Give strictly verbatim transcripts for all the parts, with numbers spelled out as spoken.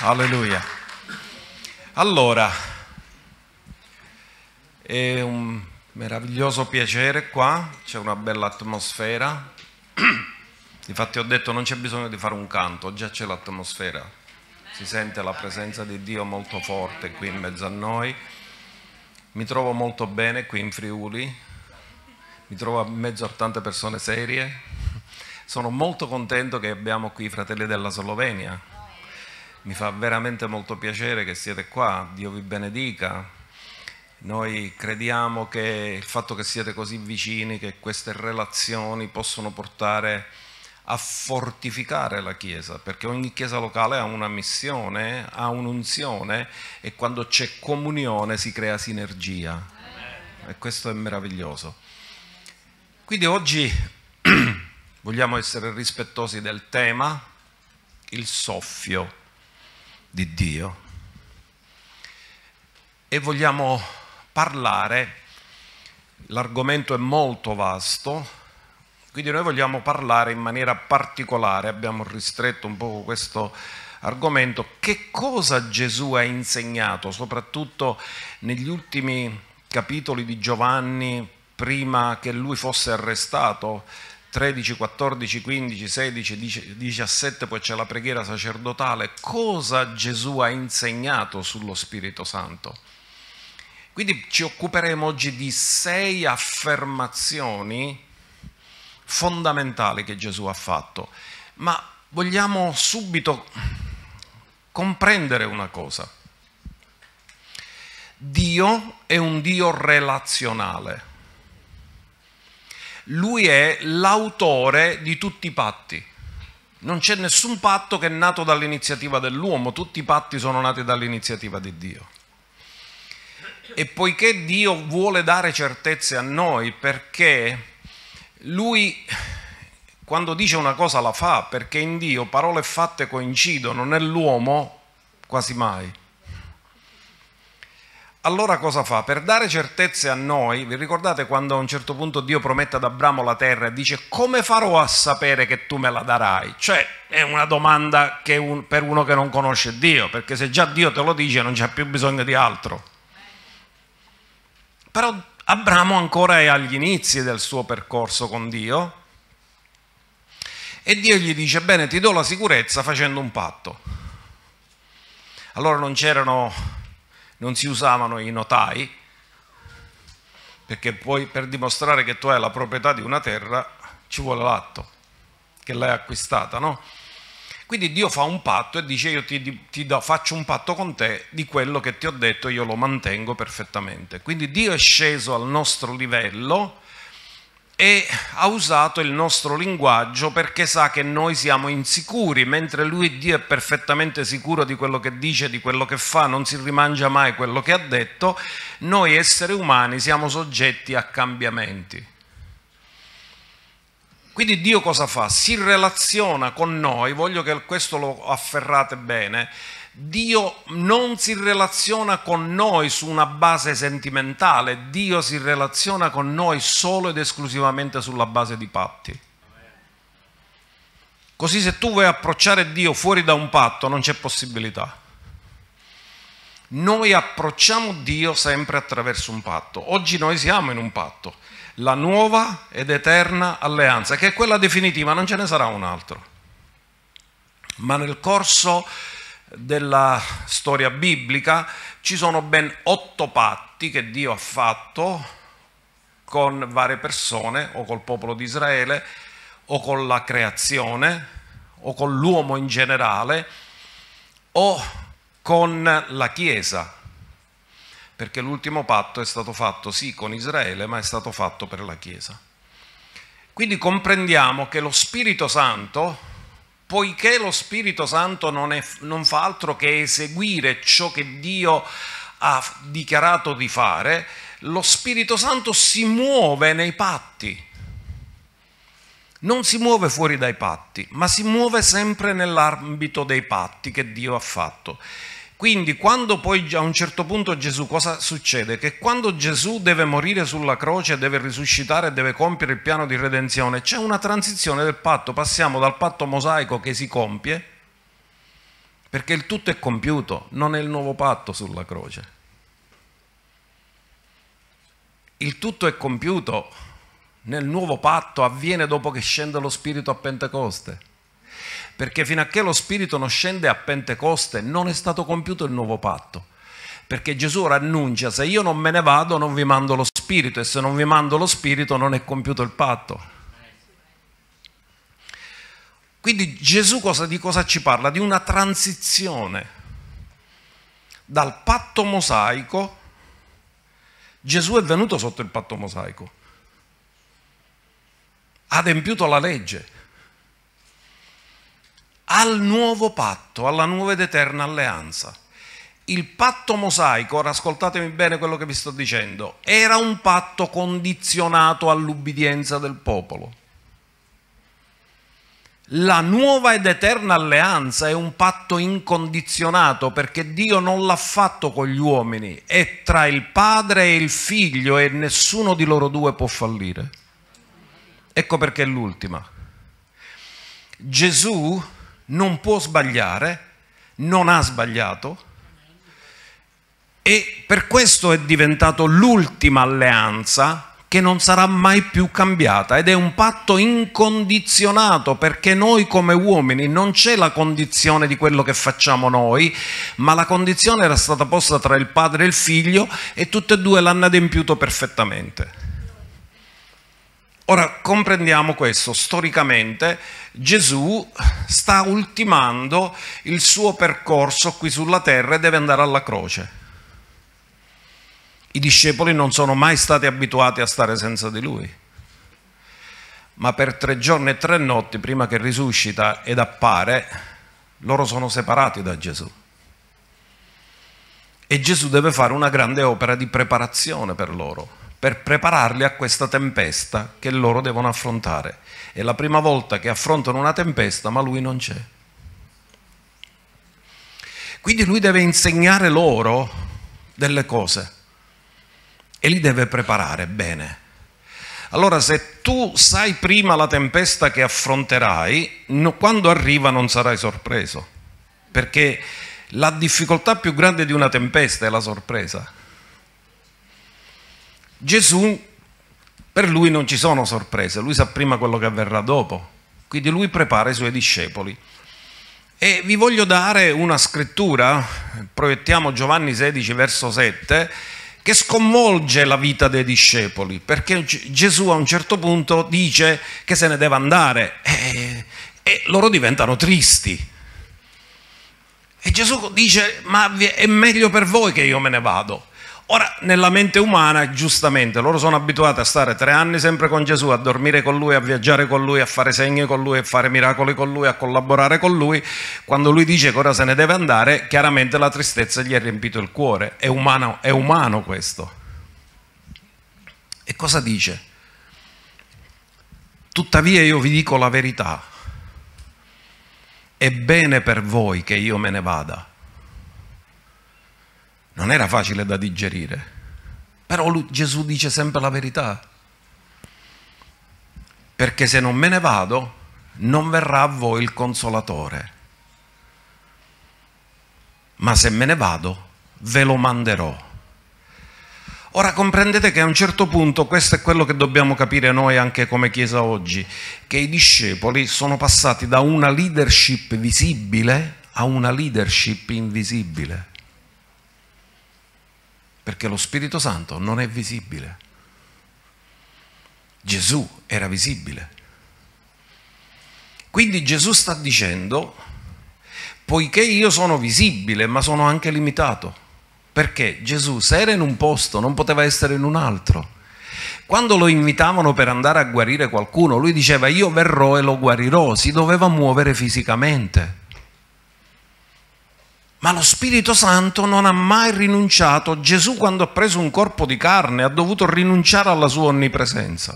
Alleluia. Allora, è un meraviglioso piacere qua, c'è una bella atmosfera. Infatti ho detto non c'è bisogno di fare un canto, già c'è l'atmosfera. Si sente la presenza di Dio molto forte qui in mezzo a noi. Mi trovo molto bene qui in Friuli, mi trovo in mezzo a tante persone serie. Sono molto contento che abbiamo qui i fratelli della Slovenia. Mi fa veramente molto piacere che siete qua, Dio vi benedica. Noi crediamo che il fatto che siete così vicini, che queste relazioni possono portare a fortificare la Chiesa, perché ogni Chiesa locale ha una missione, ha un'unzione e quando c'è comunione si crea sinergia. E questo è meraviglioso. Quindi oggi vogliamo essere rispettosi del tema, il soffio di Dio, e vogliamo parlare, l'argomento è molto vasto, quindi noi vogliamo parlare in maniera particolare, abbiamo ristretto un po' questo argomento, che cosa Gesù ha insegnato, soprattutto negli ultimi capitoli di Giovanni, prima che lui fosse arrestato, tredici, quattordici, quindici, sedici, diciassette, poi c'è la preghiera sacerdotale. Cosa Gesù ha insegnato sullo Spirito Santo? Quindi ci occuperemo oggi di sei affermazioni fondamentali che Gesù ha fatto, ma vogliamo subito comprendere una cosa. Dio è un Dio relazionale. Lui è l'autore di tutti i patti. Non c'è nessun patto che è nato dall'iniziativa dell'uomo, tutti i patti sono nati dall'iniziativa di Dio. E poiché Dio vuole dare certezze a noi, perché Lui quando dice una cosa la fa, perché in Dio parole e fatte coincidono, nell'uomo quasi mai. Allora cosa fa? Per dare certezze a noi, vi ricordate quando a un certo punto Dio promette ad Abramo la terra e dice come farò a sapere che tu me la darai? Cioè è una domanda che un, per uno che non conosce Dio, perché se già Dio te lo dice non c'è più bisogno di altro. Però Abramo ancora è agli inizi del suo percorso con Dio e Dio gli dice bene, ti do la sicurezza facendo un patto. Allora non c'erano... non si usavano i notai, perché poi per dimostrare che tu hai la proprietà di una terra ci vuole l'atto, che l'hai acquistata, no? Quindi Dio fa un patto e dice io ti, ti do, faccio un patto con te di quello che ti ho detto, io lo mantengo perfettamente. Quindi Dio è sceso al nostro livello e ha usato il nostro linguaggio perché sa che noi siamo insicuri, mentre lui, Dio, è perfettamente sicuro di quello che dice, di quello che fa, non si rimangia mai quello che ha detto. Noi esseri umani siamo soggetti a cambiamenti. Quindi Dio cosa fa? Si relaziona con noi, voglio che questo lo afferrate bene. Dio non si relaziona con noi su una base sentimentale, Dio si relaziona con noi solo ed esclusivamente sulla base di patti. Così se tu vuoi approcciare Dio fuori da un patto non c'è possibilità. Noi approcciamo Dio sempre attraverso un patto. Oggi noi siamo in un patto, la nuova ed eterna alleanza, che è quella definitiva, non ce ne sarà un altro. Ma nel corso della storia biblica ci sono ben otto patti che Dio ha fatto con varie persone, o col popolo di Israele, o con la creazione, o con l'uomo in generale, o con la Chiesa, perché l'ultimo patto è stato fatto sì con Israele, ma è stato fatto per la Chiesa. Quindi comprendiamo che lo Spirito Santo, poiché lo Spirito Santo non, è, non fa altro che eseguire ciò che Dio ha dichiarato di fare, lo Spirito Santo si muove nei patti. Non si muove fuori dai patti, ma si muove sempre nell'ambito dei patti che Dio ha fatto. Quindi quando poi a un certo punto Gesù, cosa succede? Che quando Gesù deve morire sulla croce, deve risuscitare, deve compiere il piano di redenzione, c'è una transizione del patto, passiamo dal patto mosaico che si compie, perché il tutto è compiuto, non è il nuovo patto sulla croce. Il tutto è compiuto nel nuovo patto, avviene dopo che scende lo Spirito a Pentecoste, perché fino a che lo Spirito non scende a Pentecoste non è stato compiuto il nuovo patto, perché Gesù ora annuncia: se io non me ne vado non vi mando lo Spirito, e se non vi mando lo Spirito non è compiuto il patto. Quindi Gesù cosa, di cosa ci parla? Di una transizione dal patto mosaico. Gesù è venuto sotto il patto mosaico, ha adempiuto la legge, al nuovo patto, alla nuova ed eterna alleanza. Il patto mosaico, ora ascoltatemi bene quello che vi sto dicendo, era un patto condizionato all'ubbidienza del popolo. La nuova ed eterna alleanza è un patto incondizionato, perché Dio non l'ha fatto con gli uomini, è tra il padre e il figlio e nessuno di loro due può fallire. Ecco perché è l'ultima. Gesù non può sbagliare, non ha sbagliato, e per questo è diventato l'ultima alleanza che non sarà mai più cambiata, ed è un patto incondizionato, perché noi come uomini non c'è la condizione di quello che facciamo noi, ma la condizione era stata posta tra il padre e il figlio e tutte e due l'hanno adempiuto perfettamente. Ora comprendiamo questo: storicamente Gesù sta ultimando il suo percorso qui sulla terra e deve andare alla croce. I discepoli non sono mai stati abituati a stare senza di lui, ma per tre giorni e tre notti, prima che risuscita ed appare, loro sono separati da Gesù. E Gesù deve fare una grande opera di preparazione per loro, per prepararli a questa tempesta che loro devono affrontare. È la prima volta che affrontano una tempesta, ma lui non c'è. Quindi lui deve insegnare loro delle cose e li deve preparare bene. Allora, se tu sai prima la tempesta che affronterai, no, quando arriva non sarai sorpreso, perché la difficoltà più grande di una tempesta è la sorpresa. Gesù, per lui non ci sono sorprese, lui sa prima quello che avverrà dopo, quindi lui prepara i suoi discepoli. E vi voglio dare una scrittura, proiettiamo Giovanni sedici verso sette, che sconvolge la vita dei discepoli, perché Gesù a un certo punto dice che se ne deve andare e, e loro diventano tristi. E Gesù dice: ma è meglio per voi che io me ne vado. Ora, nella mente umana, giustamente, loro sono abituati a stare tre anni sempre con Gesù, a dormire con lui, a viaggiare con lui, a fare segni con lui, a fare miracoli con lui, a collaborare con lui. Quando lui dice che ora se ne deve andare, chiaramente la tristezza gli ha riempito il cuore. È umano, è umano questo. E cosa dice? Tuttavia io vi dico la verità. È bene per voi che io me ne vada. Non era facile da digerire, però lui, Gesù dice sempre la verità, perché se non me ne vado non verrà a voi il Consolatore, ma se me ne vado ve lo manderò. Ora comprendete che a un certo punto, questo è quello che dobbiamo capire noi anche come Chiesa oggi, che i discepoli sono passati da una leadership visibile a una leadership invisibile. Perché lo Spirito Santo non è visibile. Gesù era visibile. Quindi Gesù sta dicendo: poiché io sono visibile, ma sono anche limitato. Perché Gesù, se era in un posto, non poteva essere in un altro. Quando lo invitavano per andare a guarire qualcuno, lui diceva: io verrò e lo guarirò. Si doveva muovere fisicamente. Ma lo Spirito Santo non ha mai rinunciato. Gesù, quando ha preso un corpo di carne, ha dovuto rinunciare alla sua onnipresenza.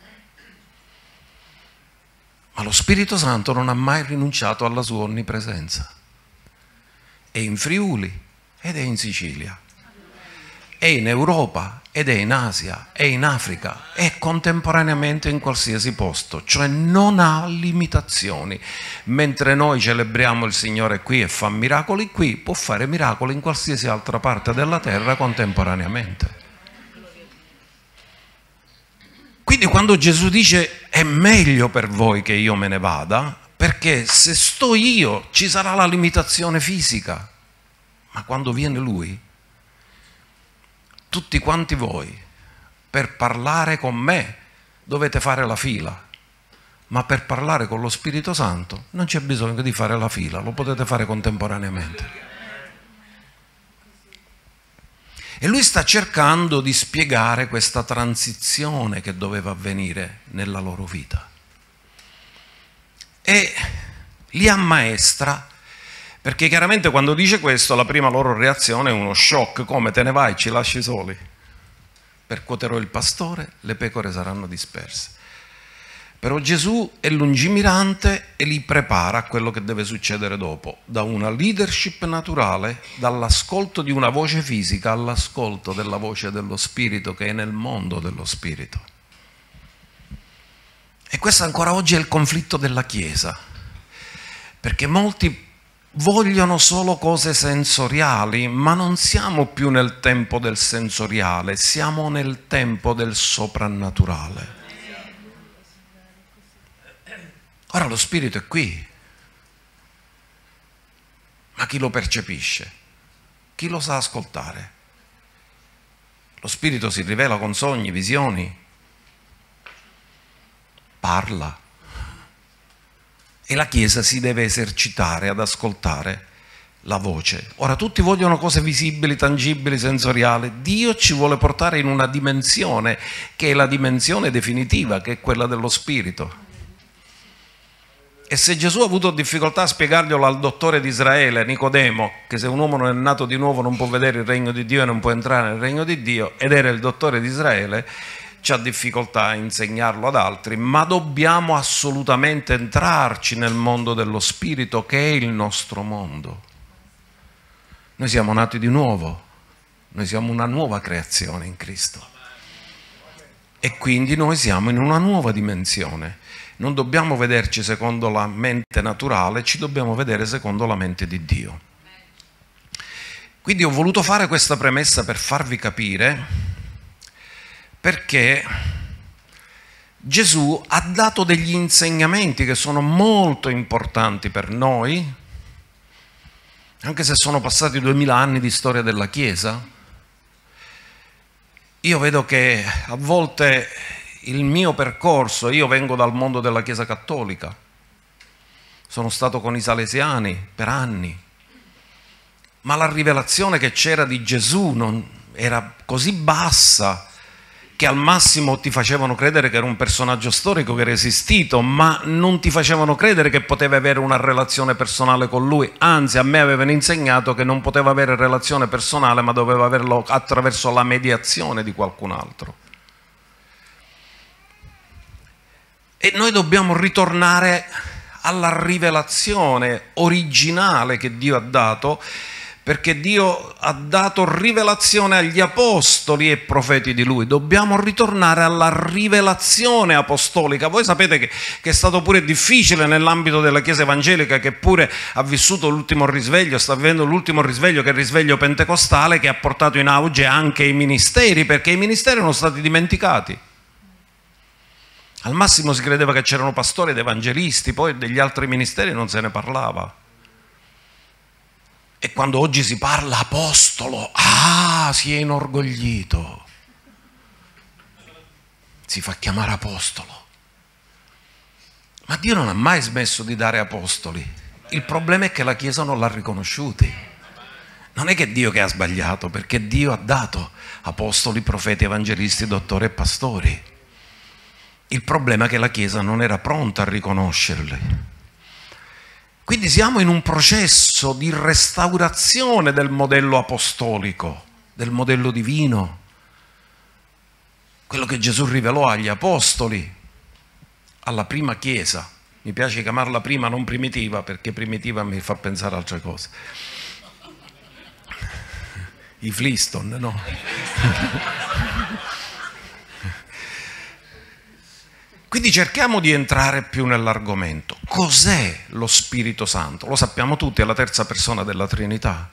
Ma lo Spirito Santo non ha mai rinunciato alla sua onnipresenza. È in Friuli ed è in Sicilia. è in Europa ed è in Asia, è in Africa, è contemporaneamente in qualsiasi posto, cioè non ha limitazioni. Mentre noi celebriamo il Signore qui e fa miracoli qui, può fare miracoli in qualsiasi altra parte della terra contemporaneamente. Quindi quando Gesù dice è meglio per voi che io me ne vada, perché se sto io ci sarà la limitazione fisica, ma quando viene Lui, tutti quanti voi, per parlare con me, dovete fare la fila, ma per parlare con lo Spirito Santo non c'è bisogno di fare la fila, lo potete fare contemporaneamente. E lui sta cercando di spiegare questa transizione che doveva avvenire nella loro vita. E li ammaestra, perché chiaramente quando dice questo la prima loro reazione è uno shock, come te ne vai, ci lasci soli? Percuoterò il pastore, le pecore saranno disperse. Però Gesù è lungimirante e li prepara a quello che deve succedere dopo, da una leadership naturale, dall'ascolto di una voce fisica all'ascolto della voce dello Spirito che è nel mondo dello Spirito. E questo ancora oggi è il conflitto della Chiesa, perché molti vogliono solo cose sensoriali, ma non siamo più nel tempo del sensoriale, siamo nel tempo del soprannaturale. Ora lo Spirito è qui, ma chi lo percepisce? Chi lo sa ascoltare? Lo Spirito si rivela con sogni, visioni, parla. E la Chiesa si deve esercitare ad ascoltare la voce. Ora tutti vogliono cose visibili, tangibili, sensoriali. Dio ci vuole portare in una dimensione che è la dimensione definitiva, che è quella dello Spirito. E se Gesù ha avuto difficoltà a spiegarglielo al dottore di Israele, Nicodemo, che se un uomo non è nato di nuovo non può vedere il regno di Dio e non può entrare nel regno di Dio, ed era il dottore di Israele, c'ha difficoltà a insegnarlo ad altri, ma dobbiamo assolutamente entrarci nel mondo dello Spirito, che è il nostro mondo. Noi siamo nati di nuovo, noi siamo una nuova creazione in Cristo. E quindi noi siamo in una nuova dimensione. Non dobbiamo vederci secondo la mente naturale, ci dobbiamo vedere secondo la mente di Dio. Quindi ho voluto fare questa premessa per farvi capire perché Gesù ha dato degli insegnamenti che sono molto importanti per noi, anche se sono passati duemila anni di storia della Chiesa. Io vedo che a volte il mio percorso, io vengo dal mondo della Chiesa cattolica, sono stato con i salesiani per anni, ma la rivelazione che c'era di Gesù non, era così bassa che al massimo ti facevano credere che era un personaggio storico che era esistito, ma non ti facevano credere che poteva avere una relazione personale con lui. Anzi, a me avevano insegnato che non poteva avere relazione personale, ma doveva averlo attraverso la mediazione di qualcun altro. E noi dobbiamo ritornare alla rivelazione originale che Dio ha dato, perché Dio ha dato rivelazione agli apostoli e profeti di Lui. Dobbiamo ritornare alla rivelazione apostolica. Voi sapete che, che è stato pure difficile nell'ambito della Chiesa evangelica, che pure ha vissuto l'ultimo risveglio, sta vivendo l'ultimo risveglio, che è il risveglio pentecostale, che ha portato in auge anche i ministeri, perché i ministeri erano stati dimenticati. Al massimo si credeva che c'erano pastori ed evangelisti, poi degli altri ministeri non se ne parlava. E quando oggi si parla apostolo, ah, si è inorgoglito. Si fa chiamare apostolo. Ma Dio non ha mai smesso di dare apostoli. Il problema è che la Chiesa non l'ha riconosciuti. Non è che Dio che ha sbagliato, perché Dio ha dato apostoli, profeti, evangelisti, dottori e pastori. Il problema è che la Chiesa non era pronta a riconoscerli. Quindi siamo in un processo di restaurazione del modello apostolico, del modello divino, quello che Gesù rivelò agli apostoli, alla prima Chiesa. Mi piace chiamarla prima, non primitiva, perché primitiva mi fa pensare a altre cose. I Flintstone, no? Quindi cerchiamo di entrare più nell'argomento. Cos'è lo Spirito Santo? Lo sappiamo tutti, è la terza persona della Trinità.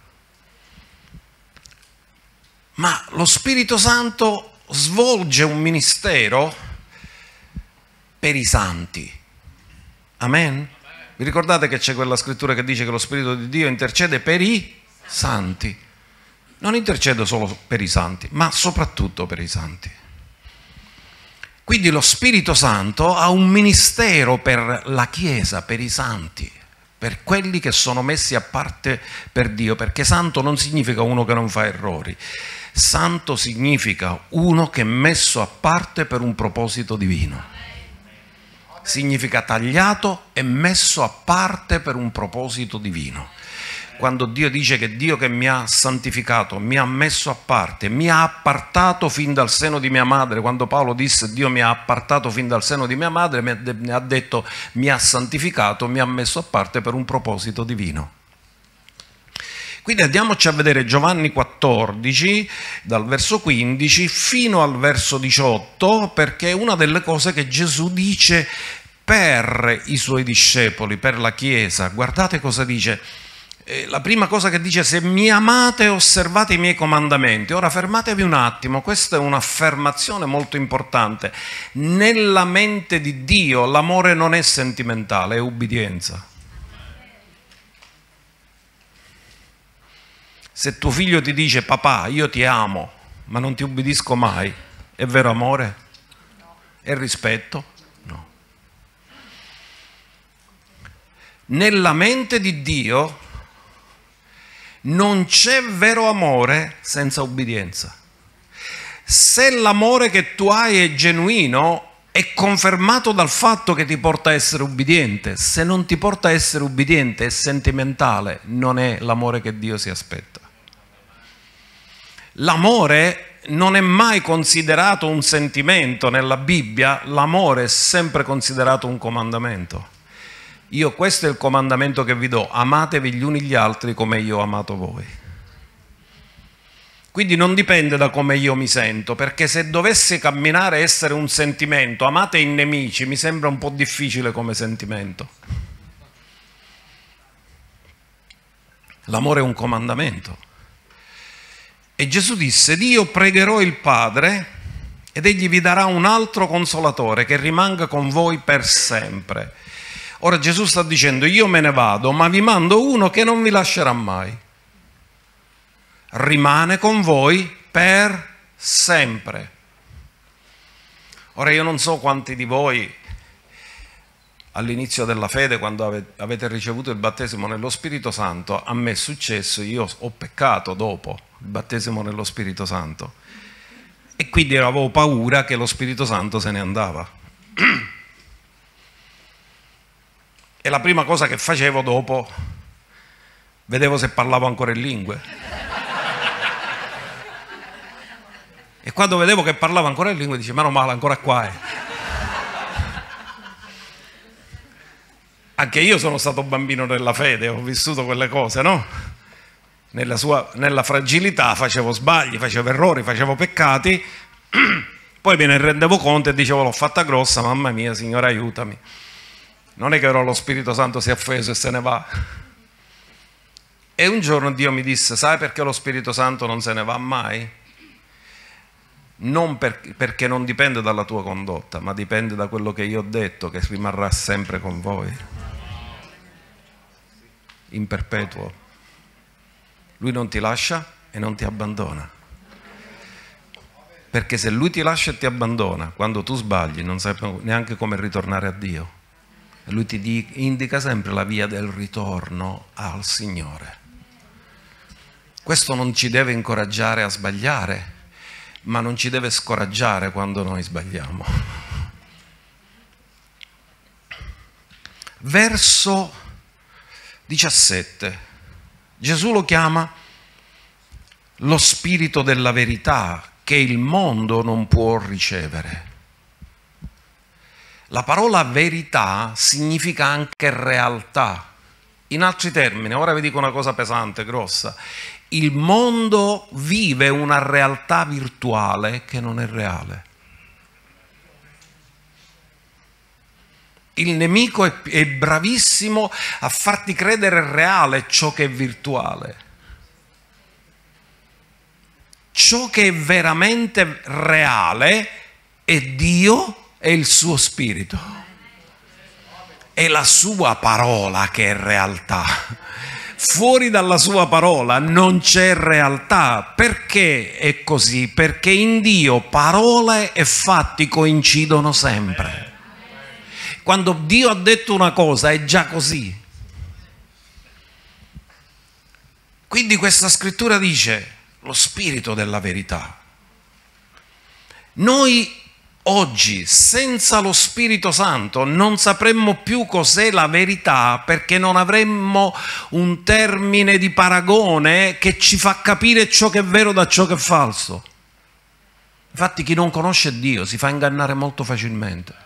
Ma lo Spirito Santo svolge un ministero per i santi. Amen? Vi ricordate che c'è quella scrittura che dice che lo Spirito di Dio intercede per i santi? Non intercede solo per i santi, ma soprattutto per i santi. Quindi lo Spirito Santo ha un ministero per la Chiesa, per i santi, per quelli che sono messi a parte per Dio, perché santo non significa uno che non fa errori. Santo significa uno che è messo a parte per un proposito divino. Significa tagliato e messo a parte per un proposito divino. Quando Dio dice che Dio che mi ha santificato, mi ha messo a parte, mi ha appartato fin dal seno di mia madre, quando Paolo disse Dio mi ha appartato fin dal seno di mia madre, mi ha detto mi ha santificato, mi ha messo a parte per un proposito divino. Quindi andiamoci a vedere Giovanni quattordici, dal verso quindici fino al verso diciotto, perché è una delle cose che Gesù dice per i suoi discepoli, per la Chiesa. Guardate cosa dice. La prima cosa che dice: se mi amate osservate i miei comandamenti. Ora fermatevi un attimo, questa è un'affermazione molto importante. Nella mente di Dio l'amore non è sentimentale, è ubbidienza. Se tuo figlio ti dice papà io ti amo ma non ti ubbidisco mai, è vero amore? È rispetto? No. Nella mente di Dio non c'è vero amore senza ubbidienza. Se l'amore che tu hai è genuino, è confermato dal fatto che ti porta a essere ubbidiente. Se non ti porta a essere ubbidiente, è sentimentale, non è l'amore che Dio si aspetta. L'amore non è mai considerato un sentimento nella Bibbia, l'amore è sempre considerato un comandamento. Io questo è il comandamento che vi do: amatevi gli uni gli altri come io ho amato voi. Quindi non dipende da come io mi sento, perché se dovesse camminare e essere un sentimento, amate i nemici, mi sembra un po' difficile come sentimento. L'amore è un comandamento. E Gesù disse: io pregherò il Padre ed egli vi darà un altro consolatore che rimanga con voi per sempre. Ora Gesù sta dicendo: io me ne vado, ma vi mando uno che non vi lascerà mai. Rimane con voi per sempre. Ora io non so quanti di voi all'inizio della fede, quando avete ricevuto il battesimo nello Spirito Santo, a me è successo, io ho peccato dopo il battesimo nello Spirito Santo e quindi avevo paura che lo Spirito Santo se ne andava. E la prima cosa che facevo dopo, vedevo se parlavo ancora in lingue. E quando vedevo che parlavo ancora in lingue, dicevo: meno male, ancora qua è. Anche io sono stato bambino nella fede, ho vissuto quelle cose, no? Nella, sua, nella fragilità facevo sbagli, facevo errori, facevo peccati, poi me ne rendevo conto e dicevo: l'ho fatta grossa, mamma mia, Signore aiutami. Non è che ora lo Spirito Santo si è offeso e se ne va. E un giorno Dio mi disse: sai perché lo Spirito Santo non se ne va mai? Non per, perché non dipende dalla tua condotta, ma dipende da quello che io ho detto, che rimarrà sempre con voi, in perpetuo. Lui non ti lascia e non ti abbandona, perché se Lui ti lascia e ti abbandona, quando tu sbagli non sai neanche come ritornare a Dio. Lui ti indica sempre la via del ritorno al Signore. Questo non ci deve incoraggiare a sbagliare, ma non ci deve scoraggiare quando noi sbagliamo. Verso diciassette. Gesù lo chiama lo Spirito della verità, che il mondo non può ricevere. La parola verità significa anche realtà. In altri termini, ora vi dico una cosa pesante, grossa. Il mondo vive una realtà virtuale che non è reale. Il nemico è, è bravissimo a farti credere reale ciò che è virtuale. Ciò che è veramente reale è Dio e il suo spirito. È la sua parola che è realtà. Fuori dalla sua parola non c'è realtà. Perché è così? Perché in Dio parole e fatti coincidono sempre. Quando Dio ha detto una cosa è già così. Quindi questa scrittura dice lo spirito della verità. Noi oggi senza lo Spirito Santo non sapremmo più cos'è la verità, perché non avremmo un termine di paragone che ci fa capire ciò che è vero da ciò che è falso. Infatti chi non conosce Dio si fa ingannare molto facilmente.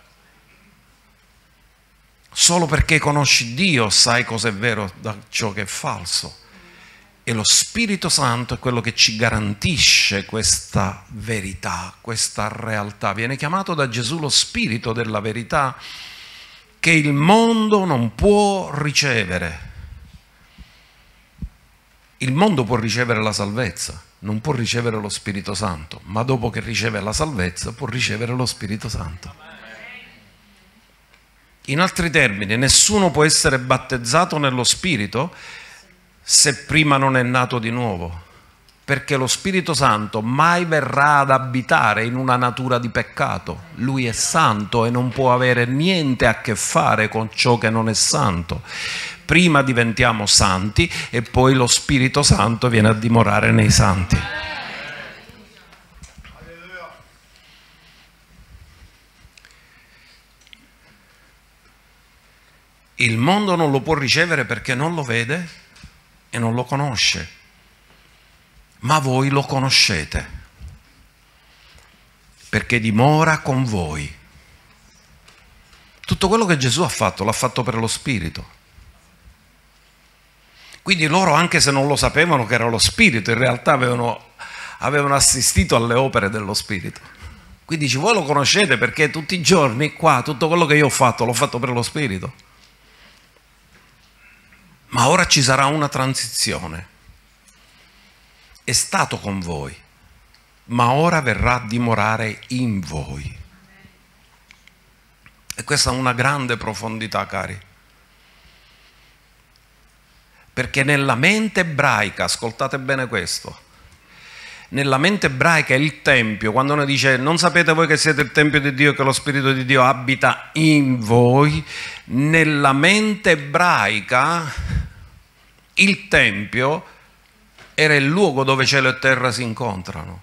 Solo perché conosci Dio sai cosa è vero da ciò che è falso. E lo Spirito Santo è quello che ci garantisce questa verità, questa realtà. Viene chiamato da Gesù lo Spirito della verità, che il mondo non può ricevere. Il mondo può ricevere la salvezza, non può ricevere lo Spirito Santo, ma dopo che riceve la salvezza può ricevere lo Spirito Santo. In altri termini, nessuno può essere battezzato nello Spirito se prima non è nato di nuovo, perché lo Spirito Santo mai verrà ad abitare in una natura di peccato. Lui è santo e non può avere niente a che fare con ciò che non è santo. Prima diventiamo santi e poi lo Spirito Santo viene a dimorare nei santi. Il mondo non lo può ricevere perché non lo vede e non lo conosce, ma voi lo conoscete, perché dimora con voi. Tutto quello che Gesù ha fatto, l'ha fatto per lo Spirito. Quindi loro, anche se non lo sapevano che era lo Spirito, in realtà avevano, avevano assistito alle opere dello Spirito. Quindi dice, voi lo conoscete perché tutti i giorni qua, tutto quello che io ho fatto, l'ho fatto per lo Spirito. Ma ora ci sarà una transizione. È stato con voi, ma ora verrà a dimorare in voi. E questa è una grande profondità, cari. Perché nella mente ebraica, ascoltate bene questo, nella mente ebraica il Tempio, quando uno dice non sapete voi che siete il Tempio di Dio e che lo Spirito di Dio abita in voi, nella mente ebraica il Tempio era il luogo dove cielo e terra si incontrano.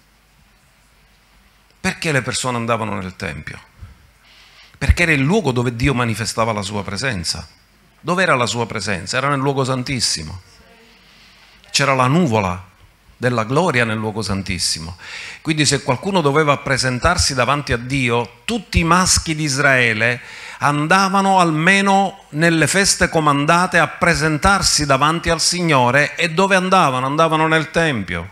Perché le persone andavano nel Tempio? Perché era il luogo dove Dio manifestava la sua presenza. Dove era la sua presenza? Era nel luogo santissimo. C'era la nuvola della gloria nel luogo santissimo. Quindi se qualcuno doveva presentarsi davanti a Dio, tutti i maschi di Israele andavano almeno nelle feste comandate a presentarsi davanti al Signore. E dove andavano? Andavano nel Tempio.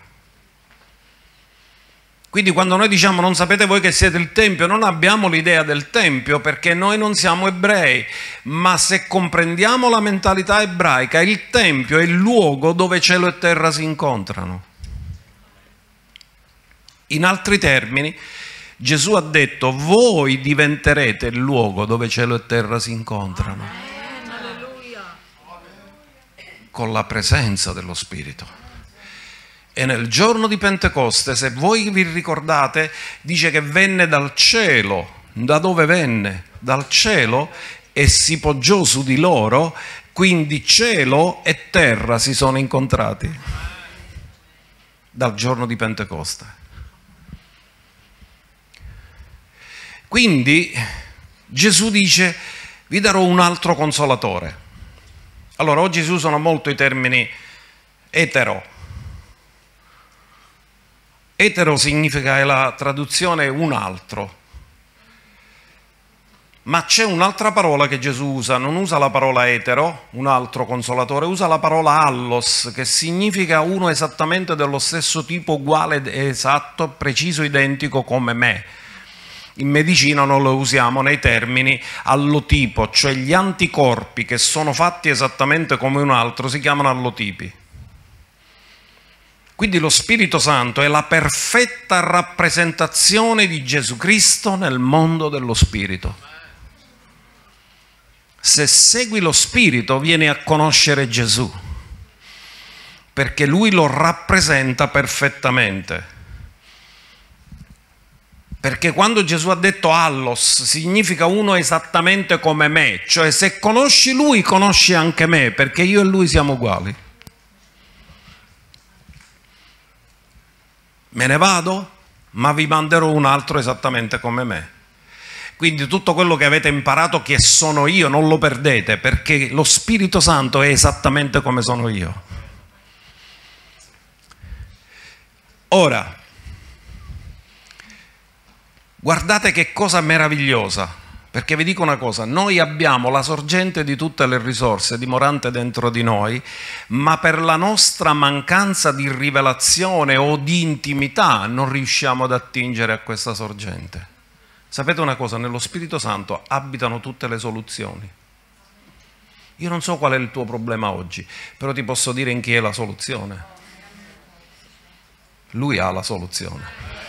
Quindi quando noi diciamo non sapete voi che siete il Tempio, non abbiamo l'idea del Tempio perché noi non siamo ebrei, ma se comprendiamo la mentalità ebraica, il Tempio è il luogo dove cielo e terra si incontrano. In altri termini, Gesù ha detto, voi diventerete il luogo dove cielo e terra si incontrano. Con la presenza dello Spirito. E nel giorno di Pentecoste, se voi vi ricordate, dice che venne dal cielo. Da dove venne? Dal cielo, e si poggiò su di loro, quindi cielo e terra si sono incontrati. Dal giorno di Pentecoste. Quindi Gesù dice, vi darò un altro consolatore. Allora, oggi si usano molto i termini etero. Etero significa, è la traduzione un altro. Ma c'è un'altra parola che Gesù usa, non usa la parola etero, un altro consolatore, usa la parola allos, che significa uno esattamente dello stesso tipo, uguale, esatto, preciso, identico come me. In medicina non lo usiamo nei termini allotipo, cioè gli anticorpi che sono fatti esattamente come un altro si chiamano allotipi. Quindi lo Spirito Santo è la perfetta rappresentazione di Gesù Cristo nel mondo dello Spirito. Se segui lo Spirito vieni a conoscere Gesù, perché Lui lo rappresenta perfettamente. Perché quando Gesù ha detto allos significa uno esattamente come me, cioè se conosci Lui conosci anche me, perché io e Lui siamo uguali. Me ne vado, ma vi manderò un altro esattamente come me. Quindi tutto quello che avete imparato che sono io non lo perdete, perché lo Spirito Santo è esattamente come sono io. Ora, guardate che cosa meravigliosa, perché vi dico una cosa, noi abbiamo la sorgente di tutte le risorse dimorante dentro di noi, ma per la nostra mancanza di rivelazione o di intimità non riusciamo ad attingere a questa sorgente. Sapete una cosa, nello Spirito Santo abitano tutte le soluzioni. Io non so qual è il tuo problema oggi, però ti posso dire in chi è la soluzione. Lui ha la soluzione.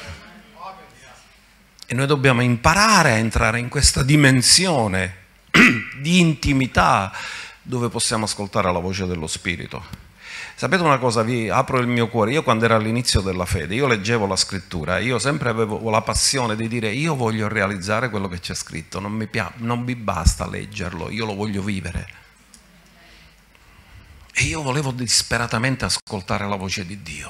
E noi dobbiamo imparare a entrare in questa dimensione di intimità dove possiamo ascoltare la voce dello Spirito. Sapete una cosa, vi apro il mio cuore, io quando ero all'inizio della fede, io leggevo la scrittura, io sempre avevo la passione di dire io voglio realizzare quello che c'è scritto, non mi, pia- non mi basta leggerlo, io lo voglio vivere. E io volevo disperatamente ascoltare la voce di Dio.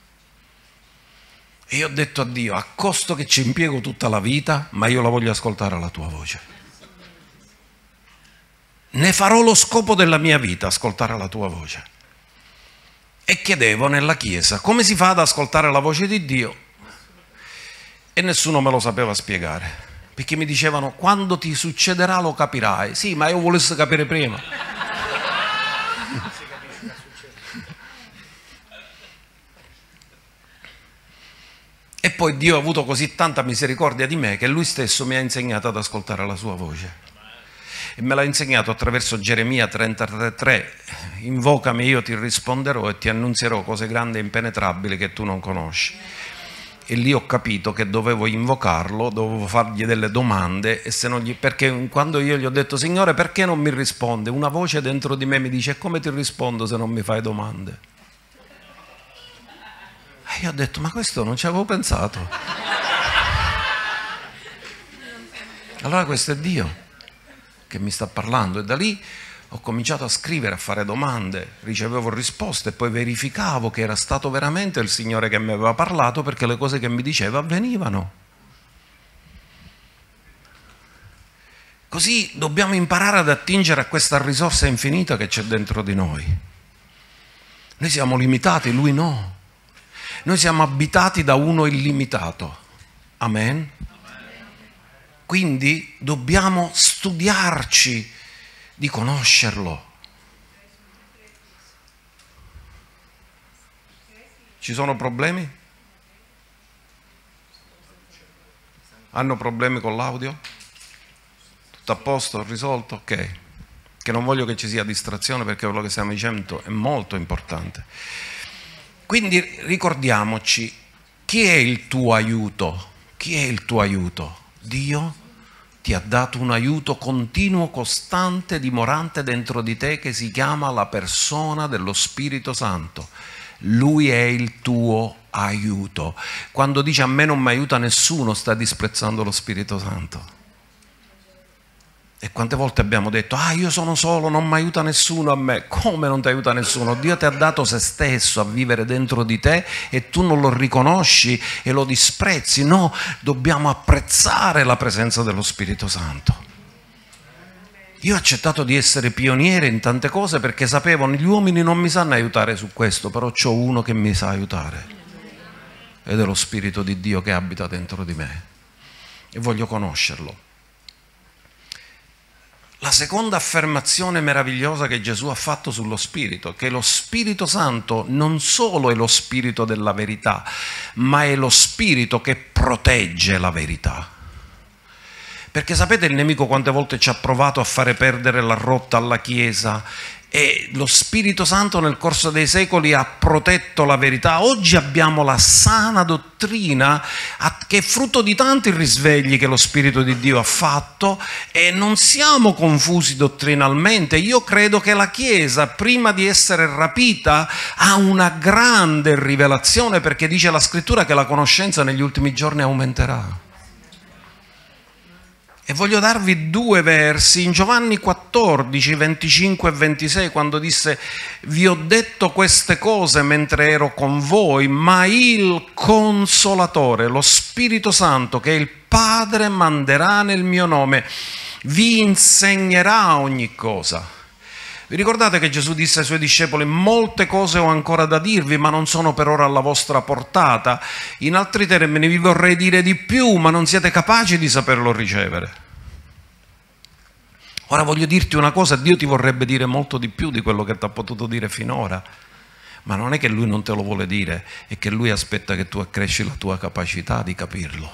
E io ho detto a Dio, a costo che ci impiego tutta la vita, ma io la voglio ascoltare la tua voce. Ne farò lo scopo della mia vita, ascoltare la tua voce. E chiedevo nella chiesa come si fa ad ascoltare la voce di Dio, e nessuno me lo sapeva spiegare, perché mi dicevano quando ti succederà lo capirai. Sì, ma io volessi capire prima. E poi Dio ha avuto così tanta misericordia di me che Lui stesso mi ha insegnato ad ascoltare la sua voce. E me l'ha insegnato attraverso Geremia trentatré, invocami, io ti risponderò e ti annunzierò cose grandi e impenetrabili che tu non conosci. E lì ho capito che dovevo invocarlo, dovevo fargli delle domande, e se non gli, perché quando io gli ho detto Signore perché non mi risponde, una voce dentro di me mi dice come ti rispondo se non mi fai domande? E io ho detto ma questo non ci avevo pensato. Allora questo è Dio che mi sta parlando, e da lì ho cominciato a scrivere, a fare domande, ricevevo risposte e poi verificavo che era stato veramente il Signore che mi aveva parlato, perché le cose che mi diceva avvenivano. Così dobbiamo imparare ad attingere a questa risorsa infinita che c'è dentro di noi. Noi siamo limitati, Lui no. Noi siamo abitati da uno illimitato. Amen. Quindi dobbiamo studiarci di conoscerlo. Ci sono problemi? Hanno problemi con l'audio? Tutto a posto? Risolto? Ok. Che non voglio che ci sia distrazione, perché quello che stiamo dicendo è molto importante. Quindi ricordiamoci, chi è il tuo aiuto? Chi è il tuo aiuto? Dio ti ha dato un aiuto continuo, costante, dimorante dentro di te, che si chiama la persona dello Spirito Santo. Lui è il tuo aiuto. Quando dice a me non mi aiuta nessuno, sta disprezzando lo Spirito Santo. E quante volte abbiamo detto ah io sono solo, non mi aiuta nessuno a me. Come non ti aiuta nessuno? Dio ti ha dato se stesso a vivere dentro di te e tu non lo riconosci e lo disprezzi. No, dobbiamo apprezzare la presenza dello Spirito Santo. Io ho accettato di essere pioniere in tante cose perché sapevo gli uomini non mi sanno aiutare su questo, però c'ho uno che mi sa aiutare, ed è lo Spirito di Dio che abita dentro di me e voglio conoscerlo. la seconda affermazione meravigliosa che Gesù ha fatto sullo Spirito, che lo Spirito Santo non solo è lo Spirito della verità, ma è lo Spirito che protegge la verità. Perché sapete il nemico quante volte ci ha provato a fare perdere la rotta alla Chiesa, e lo Spirito Santo nel corso dei secoli ha protetto la verità. Oggi abbiamo la sana dottrina che è frutto di tanti risvegli che lo Spirito di Dio ha fatto, e non siamo confusi dottrinalmente. Io credo che la Chiesa, prima di essere rapita, ha una grande rivelazione, perché dice la Scrittura che la conoscenza negli ultimi giorni aumenterà. E voglio darvi due versi in Giovanni quattordici, venticinque e ventisei, quando disse: vi ho detto queste cose mentre ero con voi, ma il Consolatore, lo Spirito Santo, che il Padre manderà nel mio nome, vi insegnerà ogni cosa. Vi ricordate che Gesù disse ai suoi discepoli: molte cose ho ancora da dirvi, ma non sono per ora alla vostra portata. In altri termini, vi vorrei dire di più, ma non siete capaci di saperlo ricevere. Ora voglio dirti una cosa: Dio ti vorrebbe dire molto di più di quello che ti ha potuto dire finora, ma non è che Lui non te lo vuole dire, è che Lui aspetta che tu accresci la tua capacità di capirlo.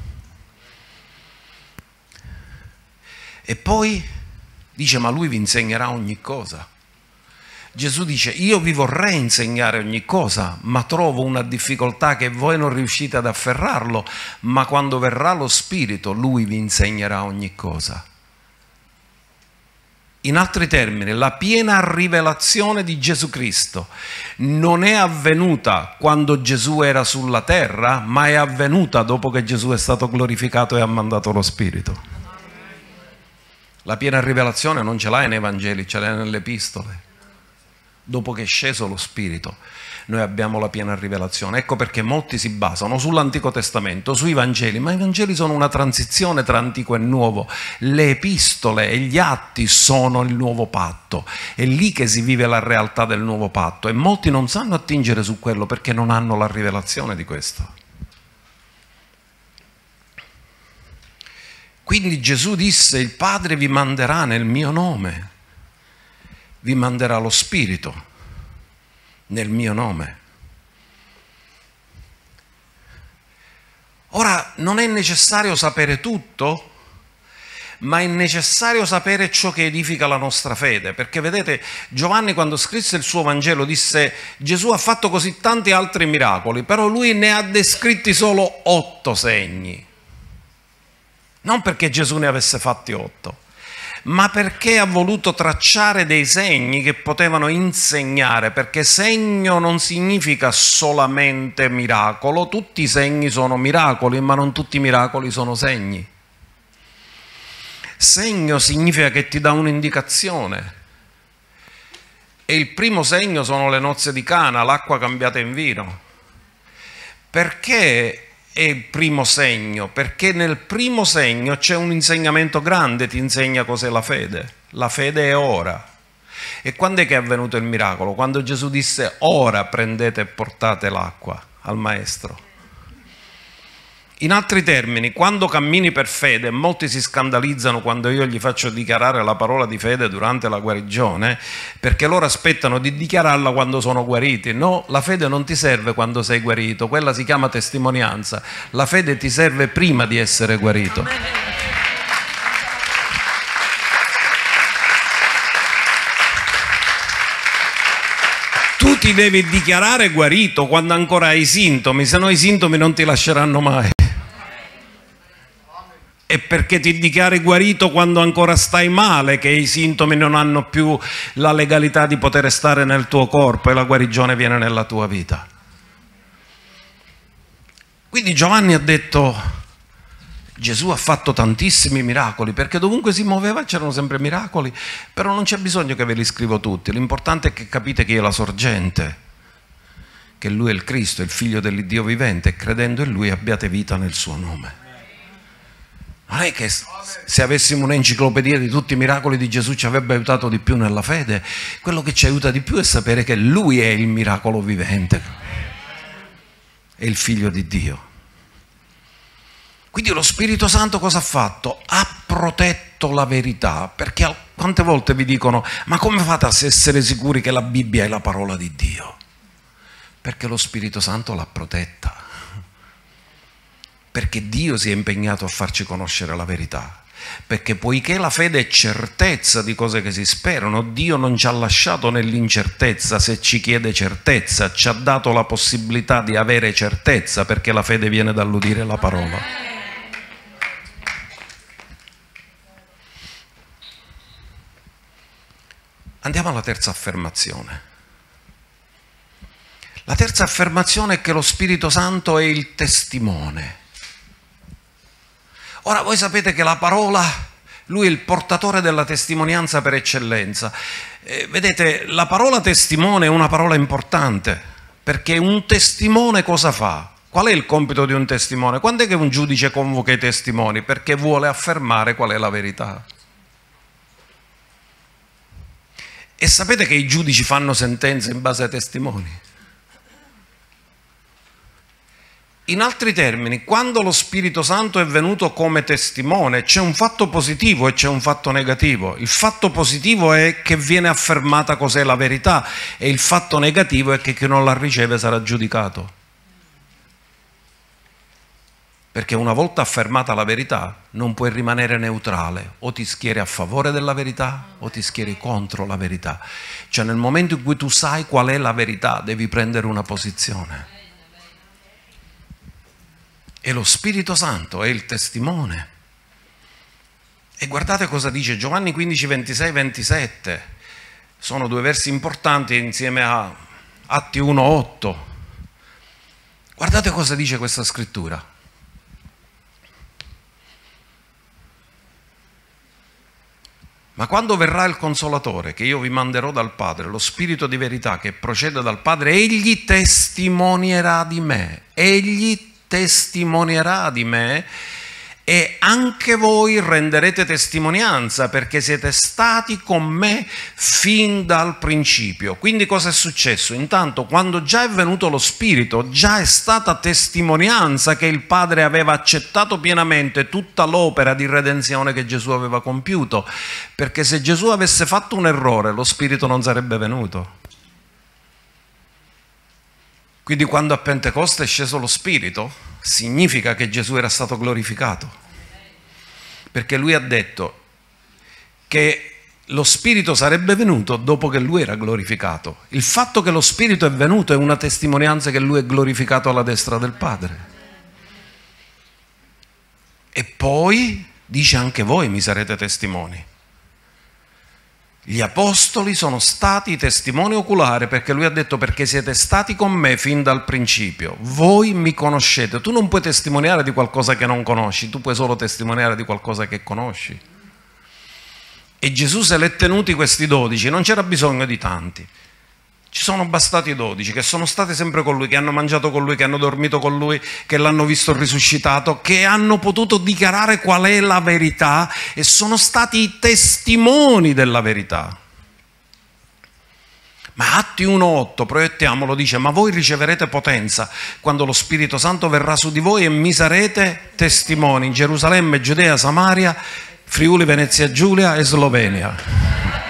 E poi dice: ma Lui vi insegnerà ogni cosa. Gesù dice: io vi vorrei insegnare ogni cosa, ma trovo una difficoltà, che voi non riuscite ad afferrarlo, ma quando verrà lo Spirito Lui vi insegnerà ogni cosa. In altri termini, la piena rivelazione di Gesù Cristo non è avvenuta quando Gesù era sulla terra, ma è avvenuta dopo che Gesù è stato glorificato e ha mandato lo Spirito. La piena rivelazione non ce l'hai nei Vangeli, ce l'hai nelle epistole. Dopo che è sceso lo Spirito, noi abbiamo la piena rivelazione. Ecco perché molti si basano sull'Antico Testamento, sui Vangeli, ma i Vangeli sono una transizione tra Antico e Nuovo. Le epistole e gli atti sono il nuovo patto. È lì che si vive la realtà del nuovo patto, e molti non sanno attingere su quello perché non hanno la rivelazione di questo. Quindi Gesù disse: il Padre vi manderà nel mio nome, vi manderà lo Spirito nel mio nome. Ora, non è necessario sapere tutto, ma è necessario sapere ciò che edifica la nostra fede, perché vedete, Giovanni quando scrisse il suo Vangelo disse: Gesù ha fatto così tanti altri miracoli, però lui ne ha descritti solo otto segni. Non perché Gesù ne avesse fatti otto, ma perché ha voluto tracciare dei segni che potevano insegnare, perché segno non significa solamente miracolo. Tutti i segni sono miracoli, ma non tutti i miracoli sono segni. Segno significa che ti dà un'indicazione, e il primo segno sono le nozze di Cana, l'acqua cambiata in vino. Perché è il primo segno? Perché nel primo segno c'è un insegnamento grande, ti insegna cos'è la fede. La fede è ora. E quando è che è avvenuto il miracolo? Quando Gesù disse: ora prendete e portate l'acqua al maestro. In altri termini, quando cammini per fede, molti si scandalizzano quando io gli faccio dichiarare la parola di fede durante la guarigione, perché loro aspettano di dichiararla quando sono guariti. No, la fede non ti serve quando sei guarito, quella si chiama testimonianza. La fede ti serve prima di essere guarito. Tu ti devi dichiarare guarito quando ancora hai sintomi, se no i sintomi non ti lasceranno mai. È perché ti dichiari guarito quando ancora stai male che i sintomi non hanno più la legalità di poter stare nel tuo corpo e la guarigione viene nella tua vita. Quindi Giovanni ha detto: Gesù ha fatto tantissimi miracoli, perché dovunque si muoveva c'erano sempre miracoli, però non c'è bisogno che ve li scrivo tutti, l'importante è che capite chi è la sorgente, che Lui è il Cristo, il Figlio dell'Iddio vivente, e credendo in Lui abbiate vita nel suo nome. Non è che se avessimo un'enciclopedia di tutti i miracoli di Gesù ci avrebbe aiutato di più nella fede. Quello che ci aiuta di più è sapere che Lui è il miracolo vivente, è il Figlio di Dio. Quindi lo Spirito Santo cosa ha fatto? Ha protetto la verità, perché Quante volte vi dicono: ma come fate a essere sicuri che la Bibbia è la parola di Dio? Perché lo Spirito Santo l'ha protetta. Perché Dio si è impegnato a farci conoscere la verità. Perché poiché la fede è certezza di cose che si sperano, Dio non ci ha lasciato nell'incertezza. Se ci chiede certezza, ci ha dato la possibilità di avere certezza, perché la fede viene dall'udire la parola. Andiamo alla terza affermazione. La terza affermazione è che lo Spirito Santo è il testimone. Ora, voi sapete che la parola, lui è il portatore della testimonianza per eccellenza. Eh, vedete, la parola testimone è una parola importante, perché un testimone cosa fa? Qual è il compito di un testimone? Quando è che un giudice convoca i testimoni? Perché vuole affermare qual è la verità. E sapete che i giudici fanno sentenze in base ai testimoni? In altri termini, quando lo Spirito Santo è venuto come testimone, c'è un fatto positivo e c'è un fatto negativo. Il fatto positivo è che viene affermata cos'è la verità, e il fatto negativo è che chi non la riceve sarà giudicato. Perché una volta affermata la verità non puoi rimanere neutrale, o ti schieri a favore della verità o ti schieri contro la verità. Cioè, nel momento in cui tu sai qual è la verità, devi prendere una posizione. E lo Spirito Santo è il testimone. E guardate cosa dice Giovanni quindici, ventisei, ventisette. Sono due versi importanti insieme a Atti uno, otto. Guardate cosa dice questa scrittura. Ma quando verrà il Consolatore, che io vi manderò dal Padre, lo Spirito di verità che procede dal Padre, egli testimonierà di me. Egli testimonierà di me, e anche voi renderete testimonianza, perché siete stati con me fin dal principio. Quindi cosa è successo? Intanto, quando già è venuto lo Spirito, già è stata testimonianza che il Padre aveva accettato pienamente tutta l'opera di redenzione che Gesù aveva compiuto, perché se Gesù avesse fatto un errore, lo Spirito non sarebbe venuto. Quindi quando a Pentecoste è sceso lo Spirito, significa che Gesù era stato glorificato. Perché lui ha detto che lo Spirito sarebbe venuto dopo che lui era glorificato. Il fatto che lo Spirito è venuto è una testimonianza che lui è glorificato alla destra del Padre. E poi dice: anche voi mi sarete testimoni. Gli apostoli sono stati testimoni oculari, perché lui ha detto: perché siete stati con me fin dal principio, voi mi conoscete. Tu non puoi testimoniare di qualcosa che non conosci, tu puoi solo testimoniare di qualcosa che conosci. E Gesù se l'è tenuti questi dodici, non c'era bisogno di tanti. Ci sono bastati i dodici che sono stati sempre con lui, che hanno mangiato con lui, che hanno dormito con lui, che l'hanno visto risuscitato, che hanno potuto dichiarare qual è la verità e sono stati i testimoni della verità. Ma Atti uno otto, proiettiamolo, dice: ma voi riceverete potenza quando lo Spirito Santo verrà su di voi, e mi sarete testimoni in Gerusalemme, Giudea, Samaria, Friuli, Venezia Giulia e Slovenia.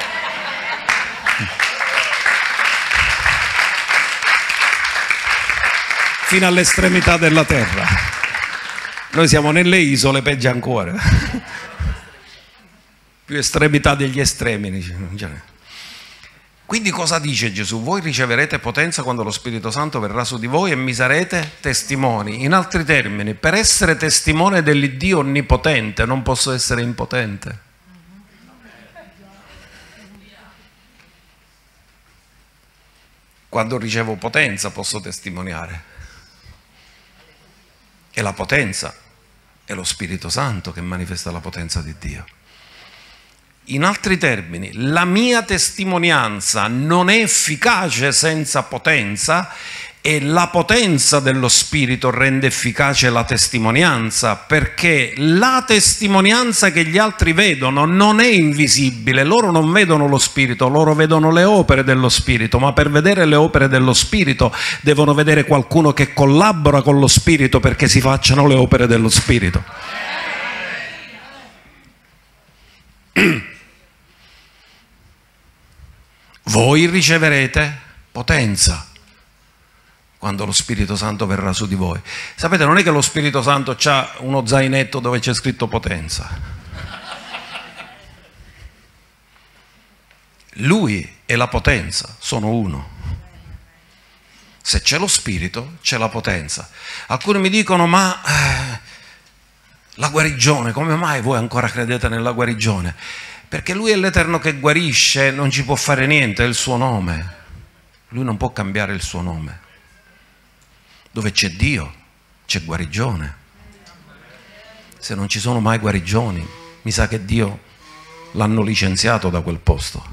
Fino all'estremità della terra. Noi siamo nelle isole, peggio ancora. Più estremità degli estremi. Quindi cosa dice Gesù? Voi riceverete potenza quando lo Spirito Santo verrà su di voi, e mi sarete testimoni. In altri termini, per essere testimone dell'Iddio onnipotente non posso essere impotente. Quando ricevo potenza posso testimoniare. E la potenza è lo Spirito Santo che manifesta la potenza di Dio. In altri termini, la mia testimonianza non è efficace senza potenza, e la potenza dello Spirito rende efficace la testimonianza, perché la testimonianza che gli altri vedono non è invisibile. Loro non vedono lo Spirito, loro vedono le opere dello Spirito, ma per vedere le opere dello Spirito devono vedere qualcuno che collabora con lo Spirito perché si facciano le opere dello Spirito. voi riceverete potenza quando lo Spirito Santo verrà su di voi. Sapete, non è che lo Spirito Santo ha uno zainetto dove c'è scritto potenza. Lui e la potenza sono uno. Se c'è lo Spirito, c'è la potenza. Alcuni mi dicono, ma eh, la guarigione, come mai voi ancora credete nella guarigione? Perché Lui è l'Eterno che guarisce, non ci può fare niente, è il suo nome. Lui non può cambiare il suo nome. Dove c'è Dio, c'è guarigione. Se non ci sono mai guarigioni, mi sa che Dio l'hanno licenziato da quel posto.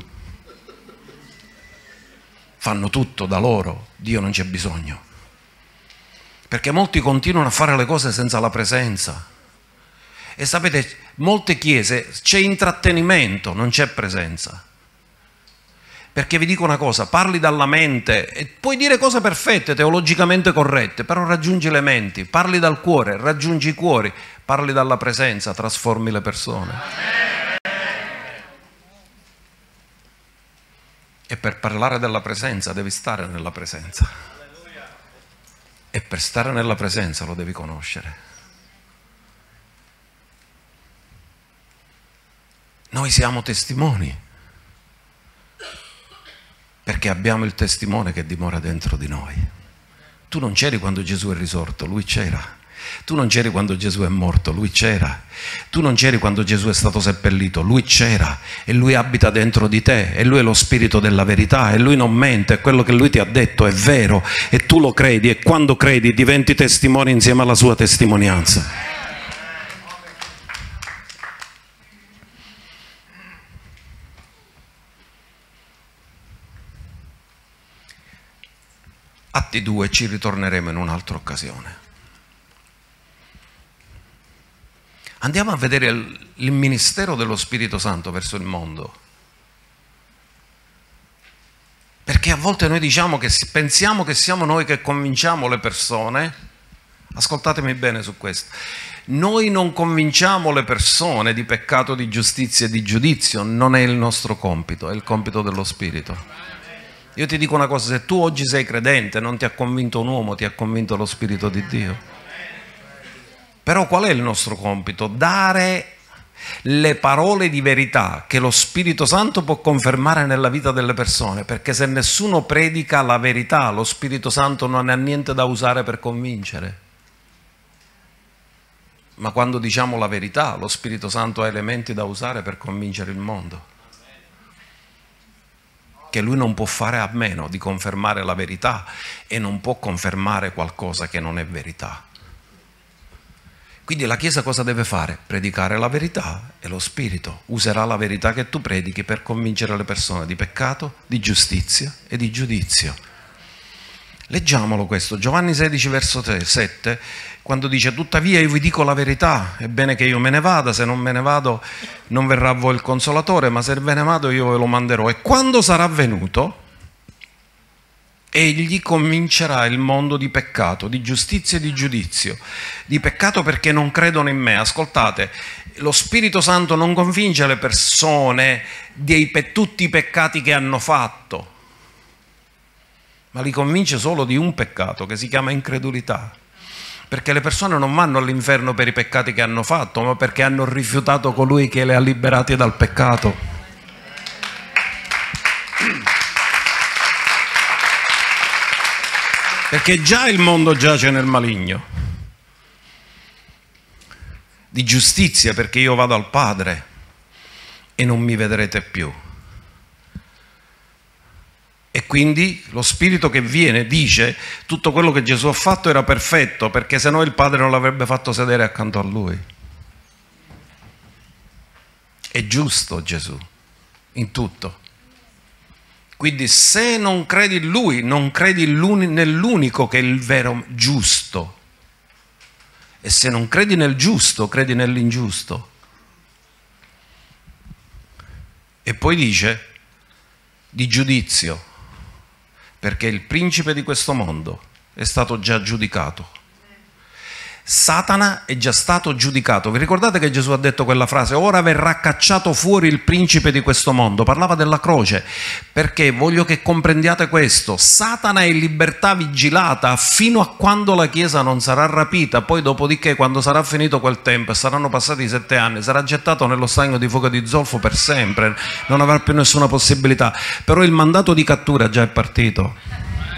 Fanno tutto da loro, Dio non c'è bisogno. Perché molti continuano a fare le cose senza la presenza. E sapete, molte chiese c'è intrattenimento, non c'è presenza. Perché vi dico una cosa, parli dalla mente e puoi dire cose perfette, teologicamente corrette, però raggiungi le menti, parli dal cuore, raggiungi i cuori, parli dalla presenza, trasformi le persone. E per parlare della presenza devi stare nella presenza. E per stare nella presenza lo devi conoscere. Noi siamo testimoni. Perché abbiamo il testimone che dimora dentro di noi. Tu non c'eri quando Gesù è risorto, Lui c'era. Tu non c'eri quando Gesù è morto, Lui c'era. Tu non c'eri quando Gesù è stato seppellito, Lui c'era. E Lui abita dentro di te, e Lui è lo Spirito della verità, e Lui non mente, e quello che Lui ti ha detto è vero, e tu lo credi, e quando credi diventi testimone insieme alla sua testimonianza. Atti due, ci ritorneremo in un'altra occasione. Andiamo a vedere il, il ministero dello Spirito Santo verso il mondo. Perché a volte noi diciamo che pensiamo che siamo noi che convinciamo le persone. Ascoltatemi bene su questo. Noi non convinciamo le persone di peccato, di giustizia e di giudizio, non è il nostro compito, è il compito dello Spirito. Io ti dico una cosa, se tu oggi sei credente, non ti ha convinto un uomo, ti ha convinto lo Spirito di Dio. Però qual è il nostro compito? Dare le parole di verità che lo Spirito Santo può confermare nella vita delle persone, perché se nessuno predica la verità, lo Spirito Santo non ha niente da usare per convincere. Ma quando diciamo la verità, lo Spirito Santo ha elementi da usare per convincere il mondo. Che Lui non può fare a meno di confermare la verità e non può confermare qualcosa che non è verità. Quindi la Chiesa cosa deve fare? Predicare la verità, e lo Spirito userà la verità che tu predichi per convincere le persone di peccato, di giustizia e di giudizio. Leggiamolo questo, Giovanni sedici verso sette, quando dice: tuttavia io vi dico la verità, è bene che io me ne vada, se non me ne vado non verrà a voi il Consolatore, ma se ve ne vado io ve lo manderò. E quando sarà venuto, egli convincerà il mondo di peccato, di giustizia e di giudizio. Di peccato perché non credono in me. Ascoltate, lo Spirito Santo non convince le persone di tutti i peccati che hanno fatto, ma li convince solo di un peccato che si chiama incredulità. Perché le persone non vanno all'inferno per i peccati che hanno fatto, ma perché hanno rifiutato colui che le ha liberati dal peccato. Perché già il mondo giace nel maligno. Di giustizia, perché io vado al Padre e non mi vedrete più. E quindi lo Spirito che viene dice: tutto quello che Gesù ha fatto era perfetto, perché se no il Padre non l'avrebbe fatto sedere accanto a Lui. È giusto Gesù, in tutto. Quindi se non credi in Lui, non credi nell'unico che è il vero giusto. E se non credi nel giusto, credi nell'ingiusto. E poi dice di giudizio, perché il principe di questo mondo è stato già giudicato. Satana è già stato giudicato. Vi ricordate che Gesù ha detto quella frase? Ora verrà cacciato fuori il principe di questo mondo. Parlava della croce, perché voglio che comprendiate questo: Satana è in libertà vigilata fino a quando la Chiesa non sarà rapita. Poi dopodiché, quando sarà finito quel tempo e saranno passati sette anni, sarà gettato nello stagno di fuoco di zolfo per sempre, non avrà più nessuna possibilità. Però il mandato di cattura già è partito.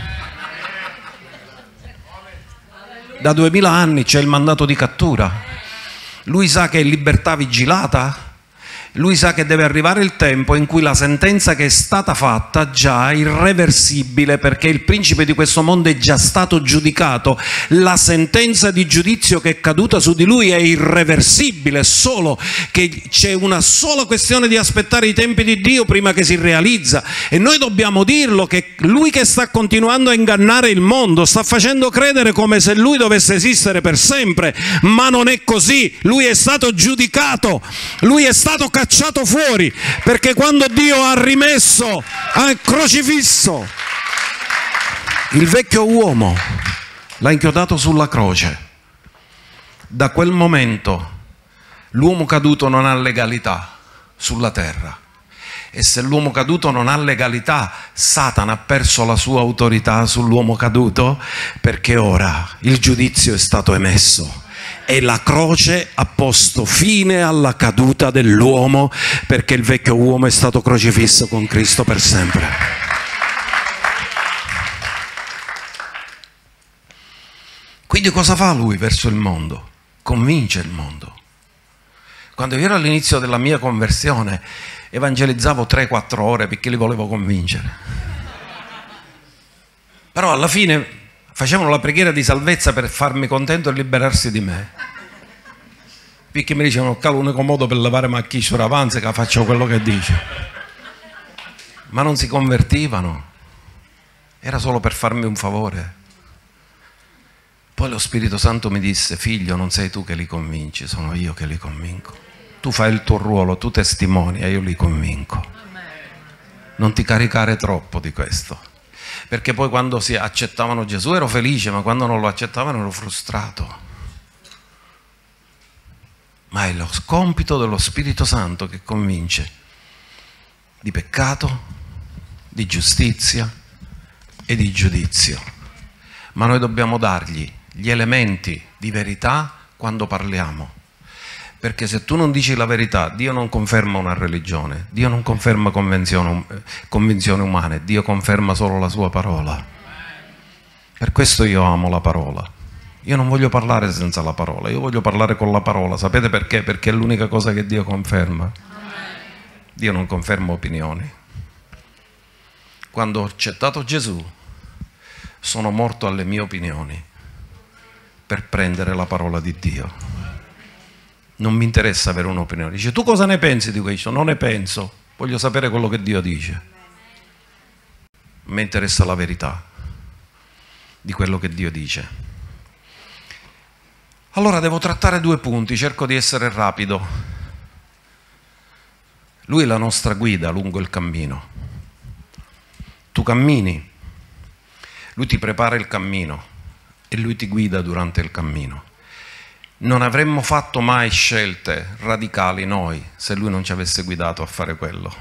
Da duemila anni c'è il mandato di cattura. Lui sa che è libertà vigilata. Lui sa che deve arrivare il tempo in cui la sentenza che è stata fatta già è irreversibile, perché il principe di questo mondo è già stato giudicato. La sentenza di giudizio che è caduta su di lui è irreversibile, solo che c'è una sola questione di aspettare i tempi di Dio prima che si realizza. E noi dobbiamo dirlo, che lui che sta continuando a ingannare il mondo sta facendo credere come se lui dovesse esistere per sempre, ma non è così. Lui è stato giudicato, lui è stato cacciato fuori, perché quando Dio ha rimesso, ha crocifisso il vecchio uomo, l'ha inchiodato sulla croce. Da quel momento l'uomo caduto non ha legalità sulla terra, e se l'uomo caduto non ha legalità, Satana ha perso la sua autorità sull'uomo caduto, perché ora il giudizio è stato emesso. E la croce ha posto fine alla caduta dell'uomo, perché il vecchio uomo è stato crocifisso con Cristo per sempre. Quindi cosa fa lui verso il mondo? Convince il mondo. Quando io ero all'inizio della mia conversione, evangelizzavo tre quattro ore perché li volevo convincere. Però alla fine facevano la preghiera di salvezza per farmi contento e liberarsi di me, perché mi dicevano che l'unico modo per levare macchie avanza è che faccio quello che dice, ma non si convertivano, era solo per farmi un favore. Poi lo Spirito Santo mi disse: figlio, non sei tu che li convinci, sono io che li convinco. Tu fai il tuo ruolo, tu testimoni e io li convinco. Non ti caricare troppo di questo. Perché poi quando si accettavano Gesù ero felice, ma quando non lo accettavano ero frustrato. Ma è lo compito dello Spirito Santo che convince di peccato, di giustizia e di giudizio. Ma noi dobbiamo dargli gli elementi di verità quando parliamo. Perché se tu non dici la verità, Dio non conferma una religione, Dio non conferma convenzioni, convinzioni umane, Dio conferma solo la sua parola. Per questo io amo la parola. Io non voglio parlare senza la parola, io voglio parlare con la parola. Sapete perché? Perché è l'unica cosa che Dio conferma. Dio non conferma opinioni. Quando ho accettato Gesù, sono morto alle mie opinioni per prendere la parola di Dio. Non mi interessa avere un'opinione. Dice: tu cosa ne pensi di questo? Non ne penso, voglio sapere quello che Dio dice. Mi interessa la verità di quello che Dio dice. Allora devo trattare due punti, cerco di essere rapido. Lui è la nostra guida lungo il cammino. Tu cammini, lui ti prepara il cammino e lui ti guida durante il cammino. Non avremmo fatto mai scelte radicali noi se lui non ci avesse guidato a fare quello.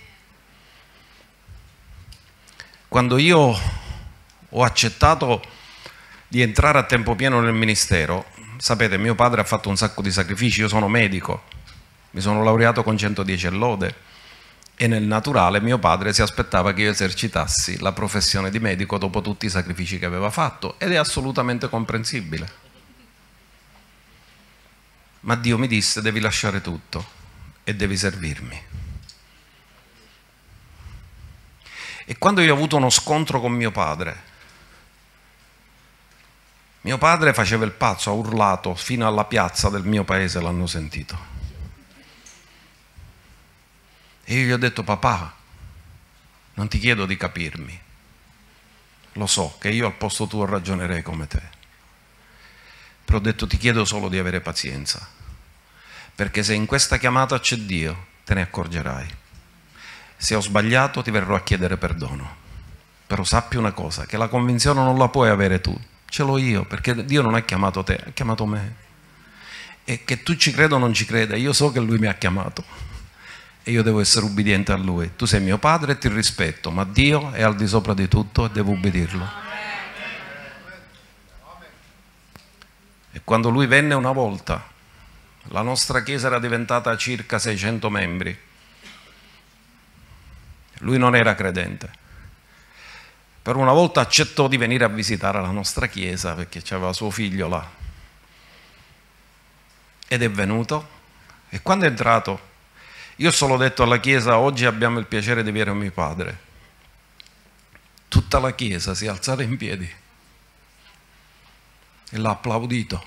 Quando io ho accettato di entrare a tempo pieno nel ministero, sapete, mio padre ha fatto un sacco di sacrifici, io sono medico, mi sono laureato con centodieci e lode, e nel naturale mio padre si aspettava che io esercitassi la professione di medico dopo tutti i sacrifici che aveva fatto, ed è assolutamente comprensibile. Ma Dio mi disse: devi lasciare tutto e devi servirmi. E quando io ho avuto uno scontro con mio padre, mio padre faceva il pazzo, ha urlato fino alla piazza del mio paese, l'hanno sentito. E io gli ho detto: papà, non ti chiedo di capirmi, lo so che io al posto tuo ragionerei come te. Però ho detto: ti chiedo solo di avere pazienza, perché se in questa chiamata c'è Dio, te ne accorgerai. Se ho sbagliato ti verrò a chiedere perdono, però sappi una cosa, che la convinzione non la puoi avere tu, ce l'ho io, perché Dio non ha chiamato te, ha chiamato me. E che tu ci creda o non ci creda, io so che Lui mi ha chiamato e io devo essere ubbidiente a Lui. Tu sei mio padre e ti rispetto, ma Dio è al di sopra di tutto e devo ubbidirlo. E quando Lui venne una volta, la nostra chiesa era diventata circa seicento membri. Lui non era credente. Per una volta accettò di venire a visitare la nostra chiesa perché c'aveva suo figlio là. Ed è venuto. E quando è entrato, io ho solo detto alla chiesa: oggi abbiamo il piacere di avere mio padre. Tutta la chiesa si è alzata in piedi e l'ha applaudito.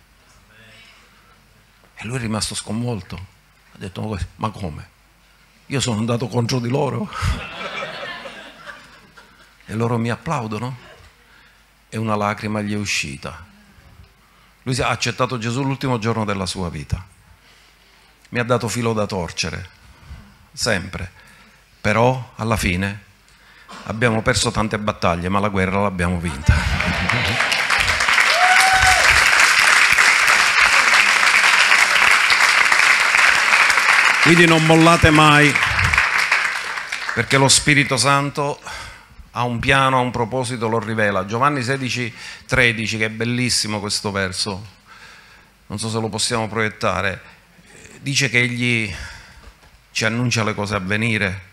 E lui è rimasto sconvolto. Ha detto: ma come? Io sono andato contro di loro e loro mi applaudono? E una lacrima gli è uscita. Lui ha accettato Gesù l'ultimo giorno della sua vita. Mi ha dato filo da torcere, sempre. Però alla fine abbiamo perso tante battaglie, ma la guerra l'abbiamo vinta. Quindi non mollate mai, perché lo Spirito Santo ha un piano, ha un proposito, lo rivela. Giovanni sedici tredici, che è bellissimo questo verso, non so se lo possiamo proiettare, dice che Egli ci annuncia le cose a venire.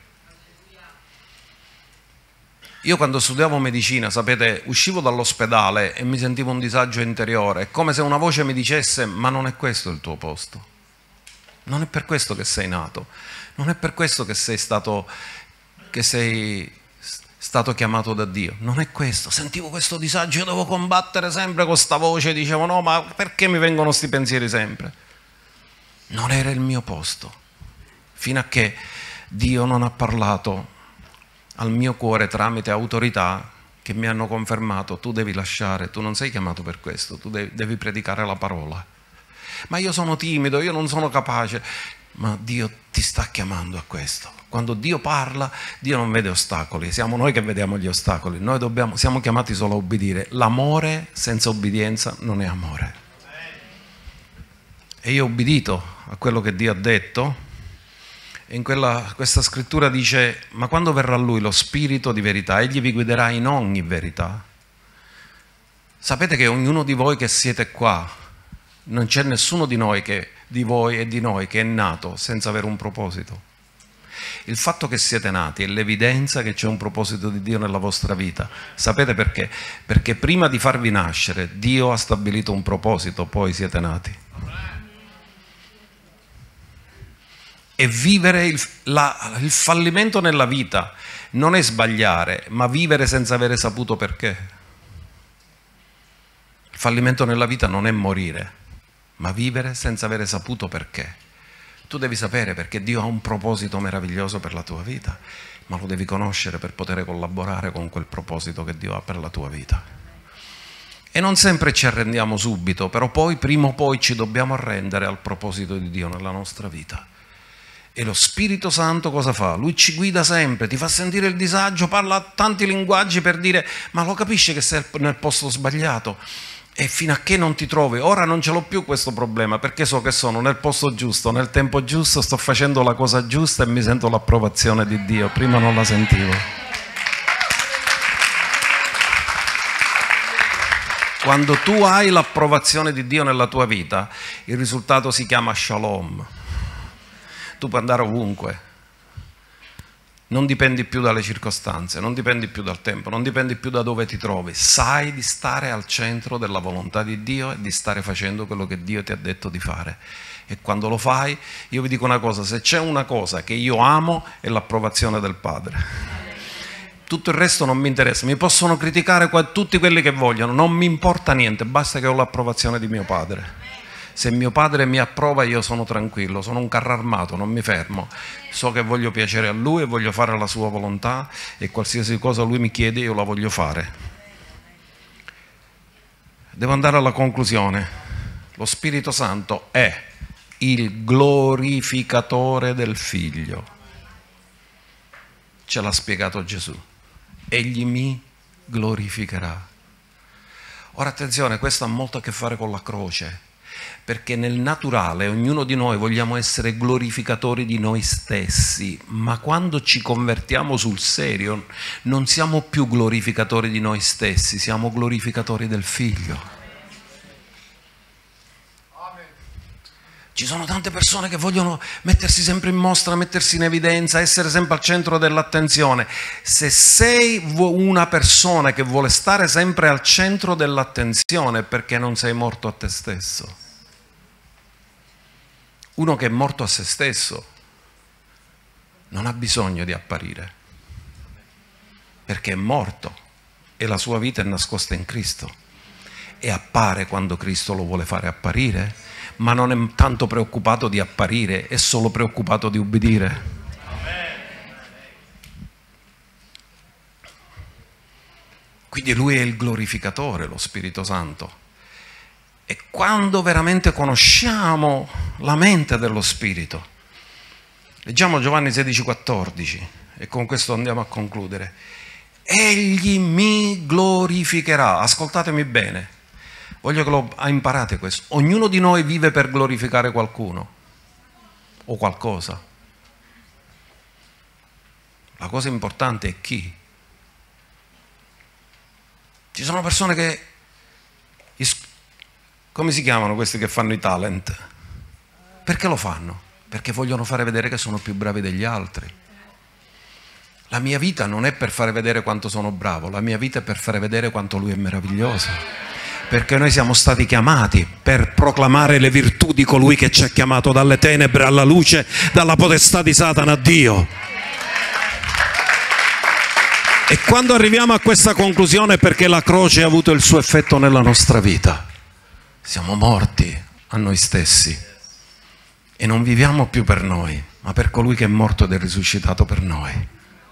Io quando studiavo medicina, sapete, uscivo dall'ospedale e mi sentivo un disagio interiore, è come se una voce mi dicesse: ma non è questo il tuo posto. Non è per questo che sei nato, non è per questo che sei stato, che sei stato chiamato da Dio, non è questo. Sentivo questo disagio, io devo combattere sempre con sta voce, dicevo: no, ma perché mi vengono sti pensieri sempre? Non era il mio posto, fino a che Dio non ha parlato al mio cuore tramite autorità che mi hanno confermato: tu devi lasciare, tu non sei chiamato per questo, tu devi, devi predicare la parola. Ma io sono timido, io non sono capace. Ma Dio ti sta chiamando a questo. Quando Dio parla, Dio non vede ostacoli, siamo noi che vediamo gli ostacoli. Noi dobbiamo, siamo chiamati solo a obbedire. L'amore senza obbedienza non è amore. E io ho obbedito a quello che Dio ha detto. E in quella, questa scrittura dice: ma quando verrà Lui, lo Spirito di verità, Egli vi guiderà in ogni verità. Sapete che ognuno di voi che siete qua, non c'è nessuno di noi che, di voi e di noi che è nato senza avere un proposito. Il fatto che siete nati è l'evidenza che c'è un proposito di Dio nella vostra vita. Sapete perché? Perché prima di farvi nascere Dio ha stabilito un proposito, poi siete nati. E vivere il, la, il fallimento nella vita non è sbagliare, ma vivere senza avere saputo perché. Il fallimento nella vita non è morire, ma vivere senza avere saputo perché. Tu devi sapere perché Dio ha un proposito meraviglioso per la tua vita, ma lo devi conoscere per poter collaborare con quel proposito che Dio ha per la tua vita. E non sempre ci arrendiamo subito, però poi, prima o poi, ci dobbiamo arrendere al proposito di Dio nella nostra vita. E lo Spirito Santo cosa fa? Lui ci guida sempre, ti fa sentire il disagio, parla tanti linguaggi per dire: ma lo capisci che sei nel posto sbagliato? E fino a che non ti trovi, ora non ce l'ho più questo problema, perché so che sono nel posto giusto, nel tempo giusto, sto facendo la cosa giusta e mi sento l'approvazione di Dio, prima non la sentivo. Quando tu hai l'approvazione di Dio nella tua vita, il risultato si chiama shalom. Tu puoi andare ovunque. Non dipendi più dalle circostanze, non dipendi più dal tempo, non dipendi più da dove ti trovi. Sai di stare al centro della volontà di Dio e di stare facendo quello che Dio ti ha detto di fare. E quando lo fai, io vi dico una cosa: se c'è una cosa che io amo è l'approvazione del Padre. Tutto il resto non mi interessa, mi possono criticare qua, tutti quelli che vogliono, non mi importa niente, basta che ho l'approvazione di mio Padre. Se mio padre mi approva, io sono tranquillo, sono un carro armato, non mi fermo. So che voglio piacere a lui e voglio fare la sua volontà, e qualsiasi cosa lui mi chiede io la voglio fare. Devo andare alla conclusione. Lo Spirito Santo è il glorificatore del Figlio. Ce l'ha spiegato Gesù. Egli mi glorificherà. Ora attenzione, questo ha molto a che fare con la croce, perché nel naturale ognuno di noi vogliamo essere glorificatori di noi stessi, ma quando ci convertiamo sul serio non siamo più glorificatori di noi stessi, siamo glorificatori del Figlio. Ci sono tante persone che vogliono mettersi sempre in mostra, mettersi in evidenza, essere sempre al centro dell'attenzione. Se sei una persona che vuole stare sempre al centro dell'attenzione, è perché non sei morto a te stesso. Uno che è morto a se stesso non ha bisogno di apparire, perché è morto e la sua vita è nascosta in Cristo. E appare quando Cristo lo vuole fare apparire, ma non è tanto preoccupato di apparire, è solo preoccupato di ubbidire. Quindi lui è il glorificatore, lo Spirito Santo. E quando veramente conosciamo la mente dello Spirito, leggiamo Giovanni sedici quattordici e con questo andiamo a concludere. Egli mi glorificherà. Ascoltatemi bene. Voglio che lo imparate questo. Ognuno di noi vive per glorificare qualcuno o qualcosa. La cosa importante è chi. Ci sono persone che, come si chiamano questi che fanno i talent? Perché lo fanno? Perché vogliono fare vedere che sono più bravi degli altri. La mia vita non è per fare vedere quanto sono bravo, la mia vita è per fare vedere quanto lui è meraviglioso. Perché noi siamo stati chiamati per proclamare le virtù di colui che ci ha chiamato dalle tenebre alla luce, dalla potestà di Satana a Dio. E quando arriviamo a questa conclusione è perché la croce ha avuto il suo effetto nella nostra vita. Siamo morti a noi stessi e non viviamo più per noi, ma per colui che è morto ed è risuscitato per noi.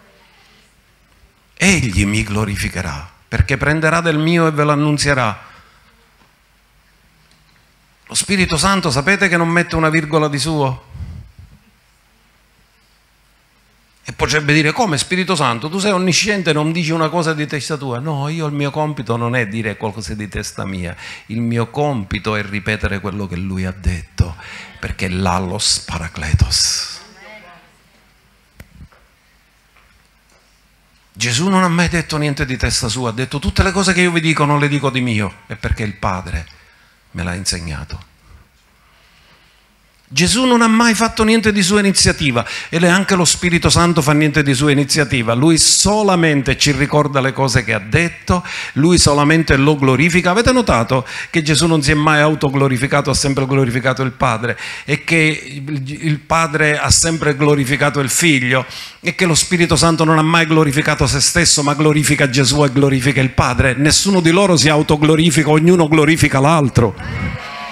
Egli mi glorificherà, perché prenderà del mio e ve lo annunzierà. Lo Spirito Santo sapete che non mette una virgola di suo? E potrebbe dire, come Spirito Santo? Tu sei onnisciente e non dici una cosa di testa tua? No, io il mio compito non è dire qualcosa di testa mia. Il mio compito è ripetere quello che lui ha detto, perché là lo Paracletos. Gesù non ha mai detto niente di testa sua, ha detto tutte le cose che io vi dico non le dico di mio, è perché il Padre me l'ha insegnato. Gesù non ha mai fatto niente di sua iniziativa e neanche lo Spirito Santo fa niente di sua iniziativa. Lui solamente ci ricorda le cose che ha detto, lui solamente lo glorifica. Avete notato che Gesù non si è mai autoglorificato, ha sempre glorificato il Padre, e che il Padre ha sempre glorificato il Figlio, e che lo Spirito Santo non ha mai glorificato se stesso, ma glorifica Gesù e glorifica il Padre. Nessuno di loro si autoglorifica, ognuno glorifica l'altro.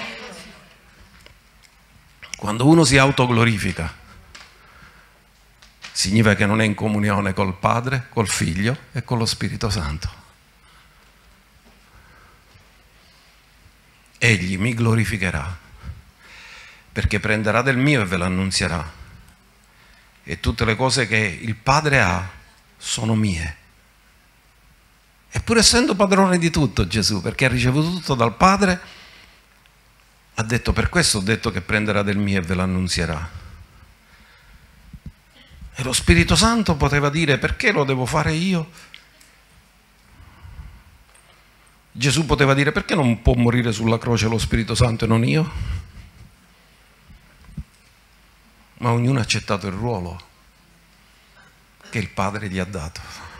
Quando uno si autoglorifica, significa che non è in comunione col Padre, col Figlio e con lo Spirito Santo. Egli mi glorificherà, perché prenderà del mio e ve lo annunzierà. E tutte le cose che il Padre ha sono mie. Eppure essendo padrone di tutto Gesù, perché ha ricevuto tutto dal Padre, ha detto, per questo ho detto che prenderà del mio e ve lo annunzierà. E lo Spirito Santo poteva dire, perché lo devo fare io? Gesù poteva dire, perché non può morire sulla croce lo Spirito Santo e non io? Ma ognuno ha accettato il ruolo che il Padre gli ha dato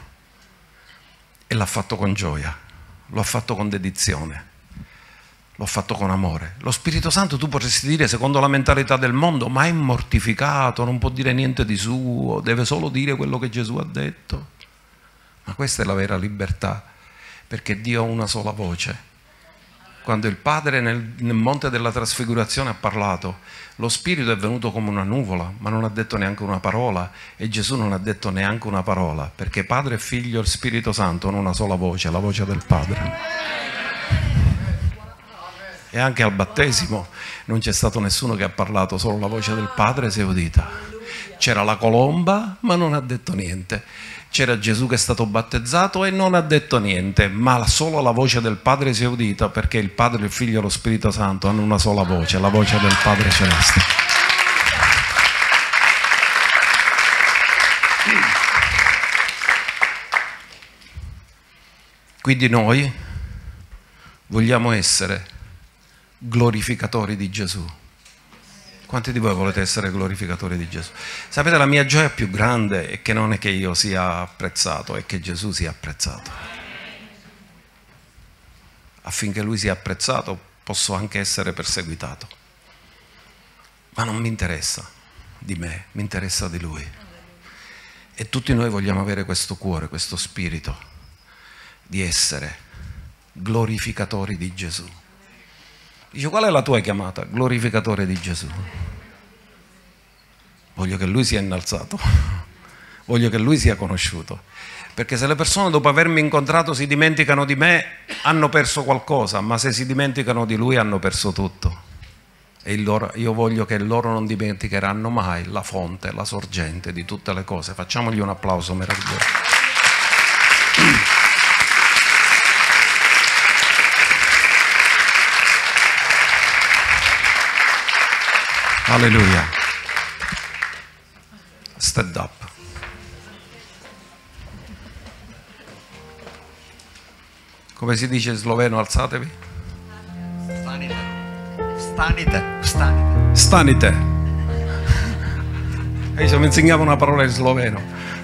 e l'ha fatto con gioia, lo ha fatto con dedizione. L'ho fatto con amore. Lo Spirito Santo, tu potresti dire, secondo la mentalità del mondo, ma è mortificato, non può dire niente di suo, deve solo dire quello che Gesù ha detto. Ma questa è la vera libertà, perché Dio ha una sola voce. Quando il Padre nel, nel monte della trasfigurazione ha parlato, lo Spirito è venuto come una nuvola, ma non ha detto neanche una parola, e Gesù non ha detto neanche una parola, perché Padre, Figlio e Spirito Santo hanno una sola voce, la voce del Padre. E anche al battesimo non c'è stato nessuno che ha parlato, solo la voce del Padre si è udita. C'era la colomba, ma non ha detto niente. c'era Gesù che è stato battezzato e non ha detto niente, ma solo la voce del Padre si è udita, perché il Padre, il Figlio e lo Spirito Santo hanno una sola voce, la voce del Padre Celeste. Quindi noi vogliamo essere glorificatori di Gesù. Quanti di voi volete essere glorificatori di Gesù? Sapete, la mia gioia più grande è che non è che io sia apprezzato, è che Gesù sia apprezzato. Affinché Lui sia apprezzato posso anche essere perseguitato. Ma non mi interessa di me, mi interessa di Lui. E tutti noi vogliamo avere questo cuore, questo spirito di essere glorificatori di Gesù. Dice, qual è la tua chiamata? Glorificatore di Gesù. Voglio che Lui sia innalzato, voglio che Lui sia conosciuto, perché se le persone dopo avermi incontrato si dimenticano di me, hanno perso qualcosa, ma se si dimenticano di Lui hanno perso tutto. E il loro, io voglio che loro non dimenticheranno mai la fonte, la sorgente di tutte le cose. Facciamogli un applauso meraviglioso. Alleluia. Stand up. Come si dice in sloveno? Alzatevi. Stanite. Stanite. Stanite. Stanite. E io mi insegnavo una parola in sloveno.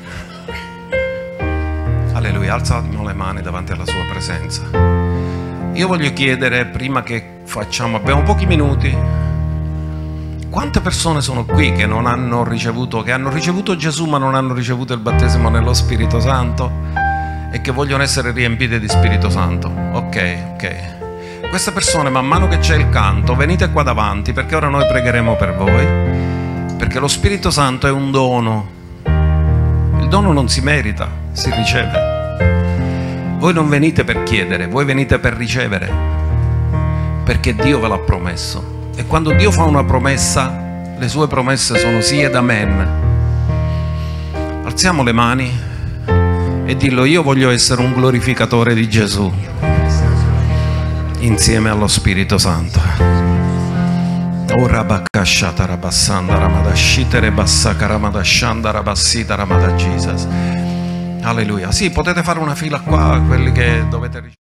Alleluia. Alzatiamo le mani davanti alla sua presenza. Io voglio chiedere, prima che facciamo, abbiamo pochi minuti. Quante persone sono qui che non hanno ricevuto, che hanno ricevuto Gesù ma non hanno ricevuto il battesimo nello Spirito Santo e che vogliono essere riempite di Spirito Santo? Ok, ok. Queste persone, man mano che c'è il canto, venite qua davanti, perché ora noi pregheremo per voi, perché lo Spirito Santo è un dono. Il dono non si merita, si riceve. Voi non venite per chiedere, voi venite per ricevere, perché Dio ve l'ha promesso. E quando Dio fa una promessa, le sue promesse sono sì ed amen. Alziamo le mani e dillo: io voglio essere un glorificatore di Gesù insieme allo Spirito Santo. Ora baccasciata rabassanda ramadascitere bassaka ramadascianda rabassita ramada Jesus. Alleluia. Sì, potete fare una fila qua, quelli che dovete ricevere.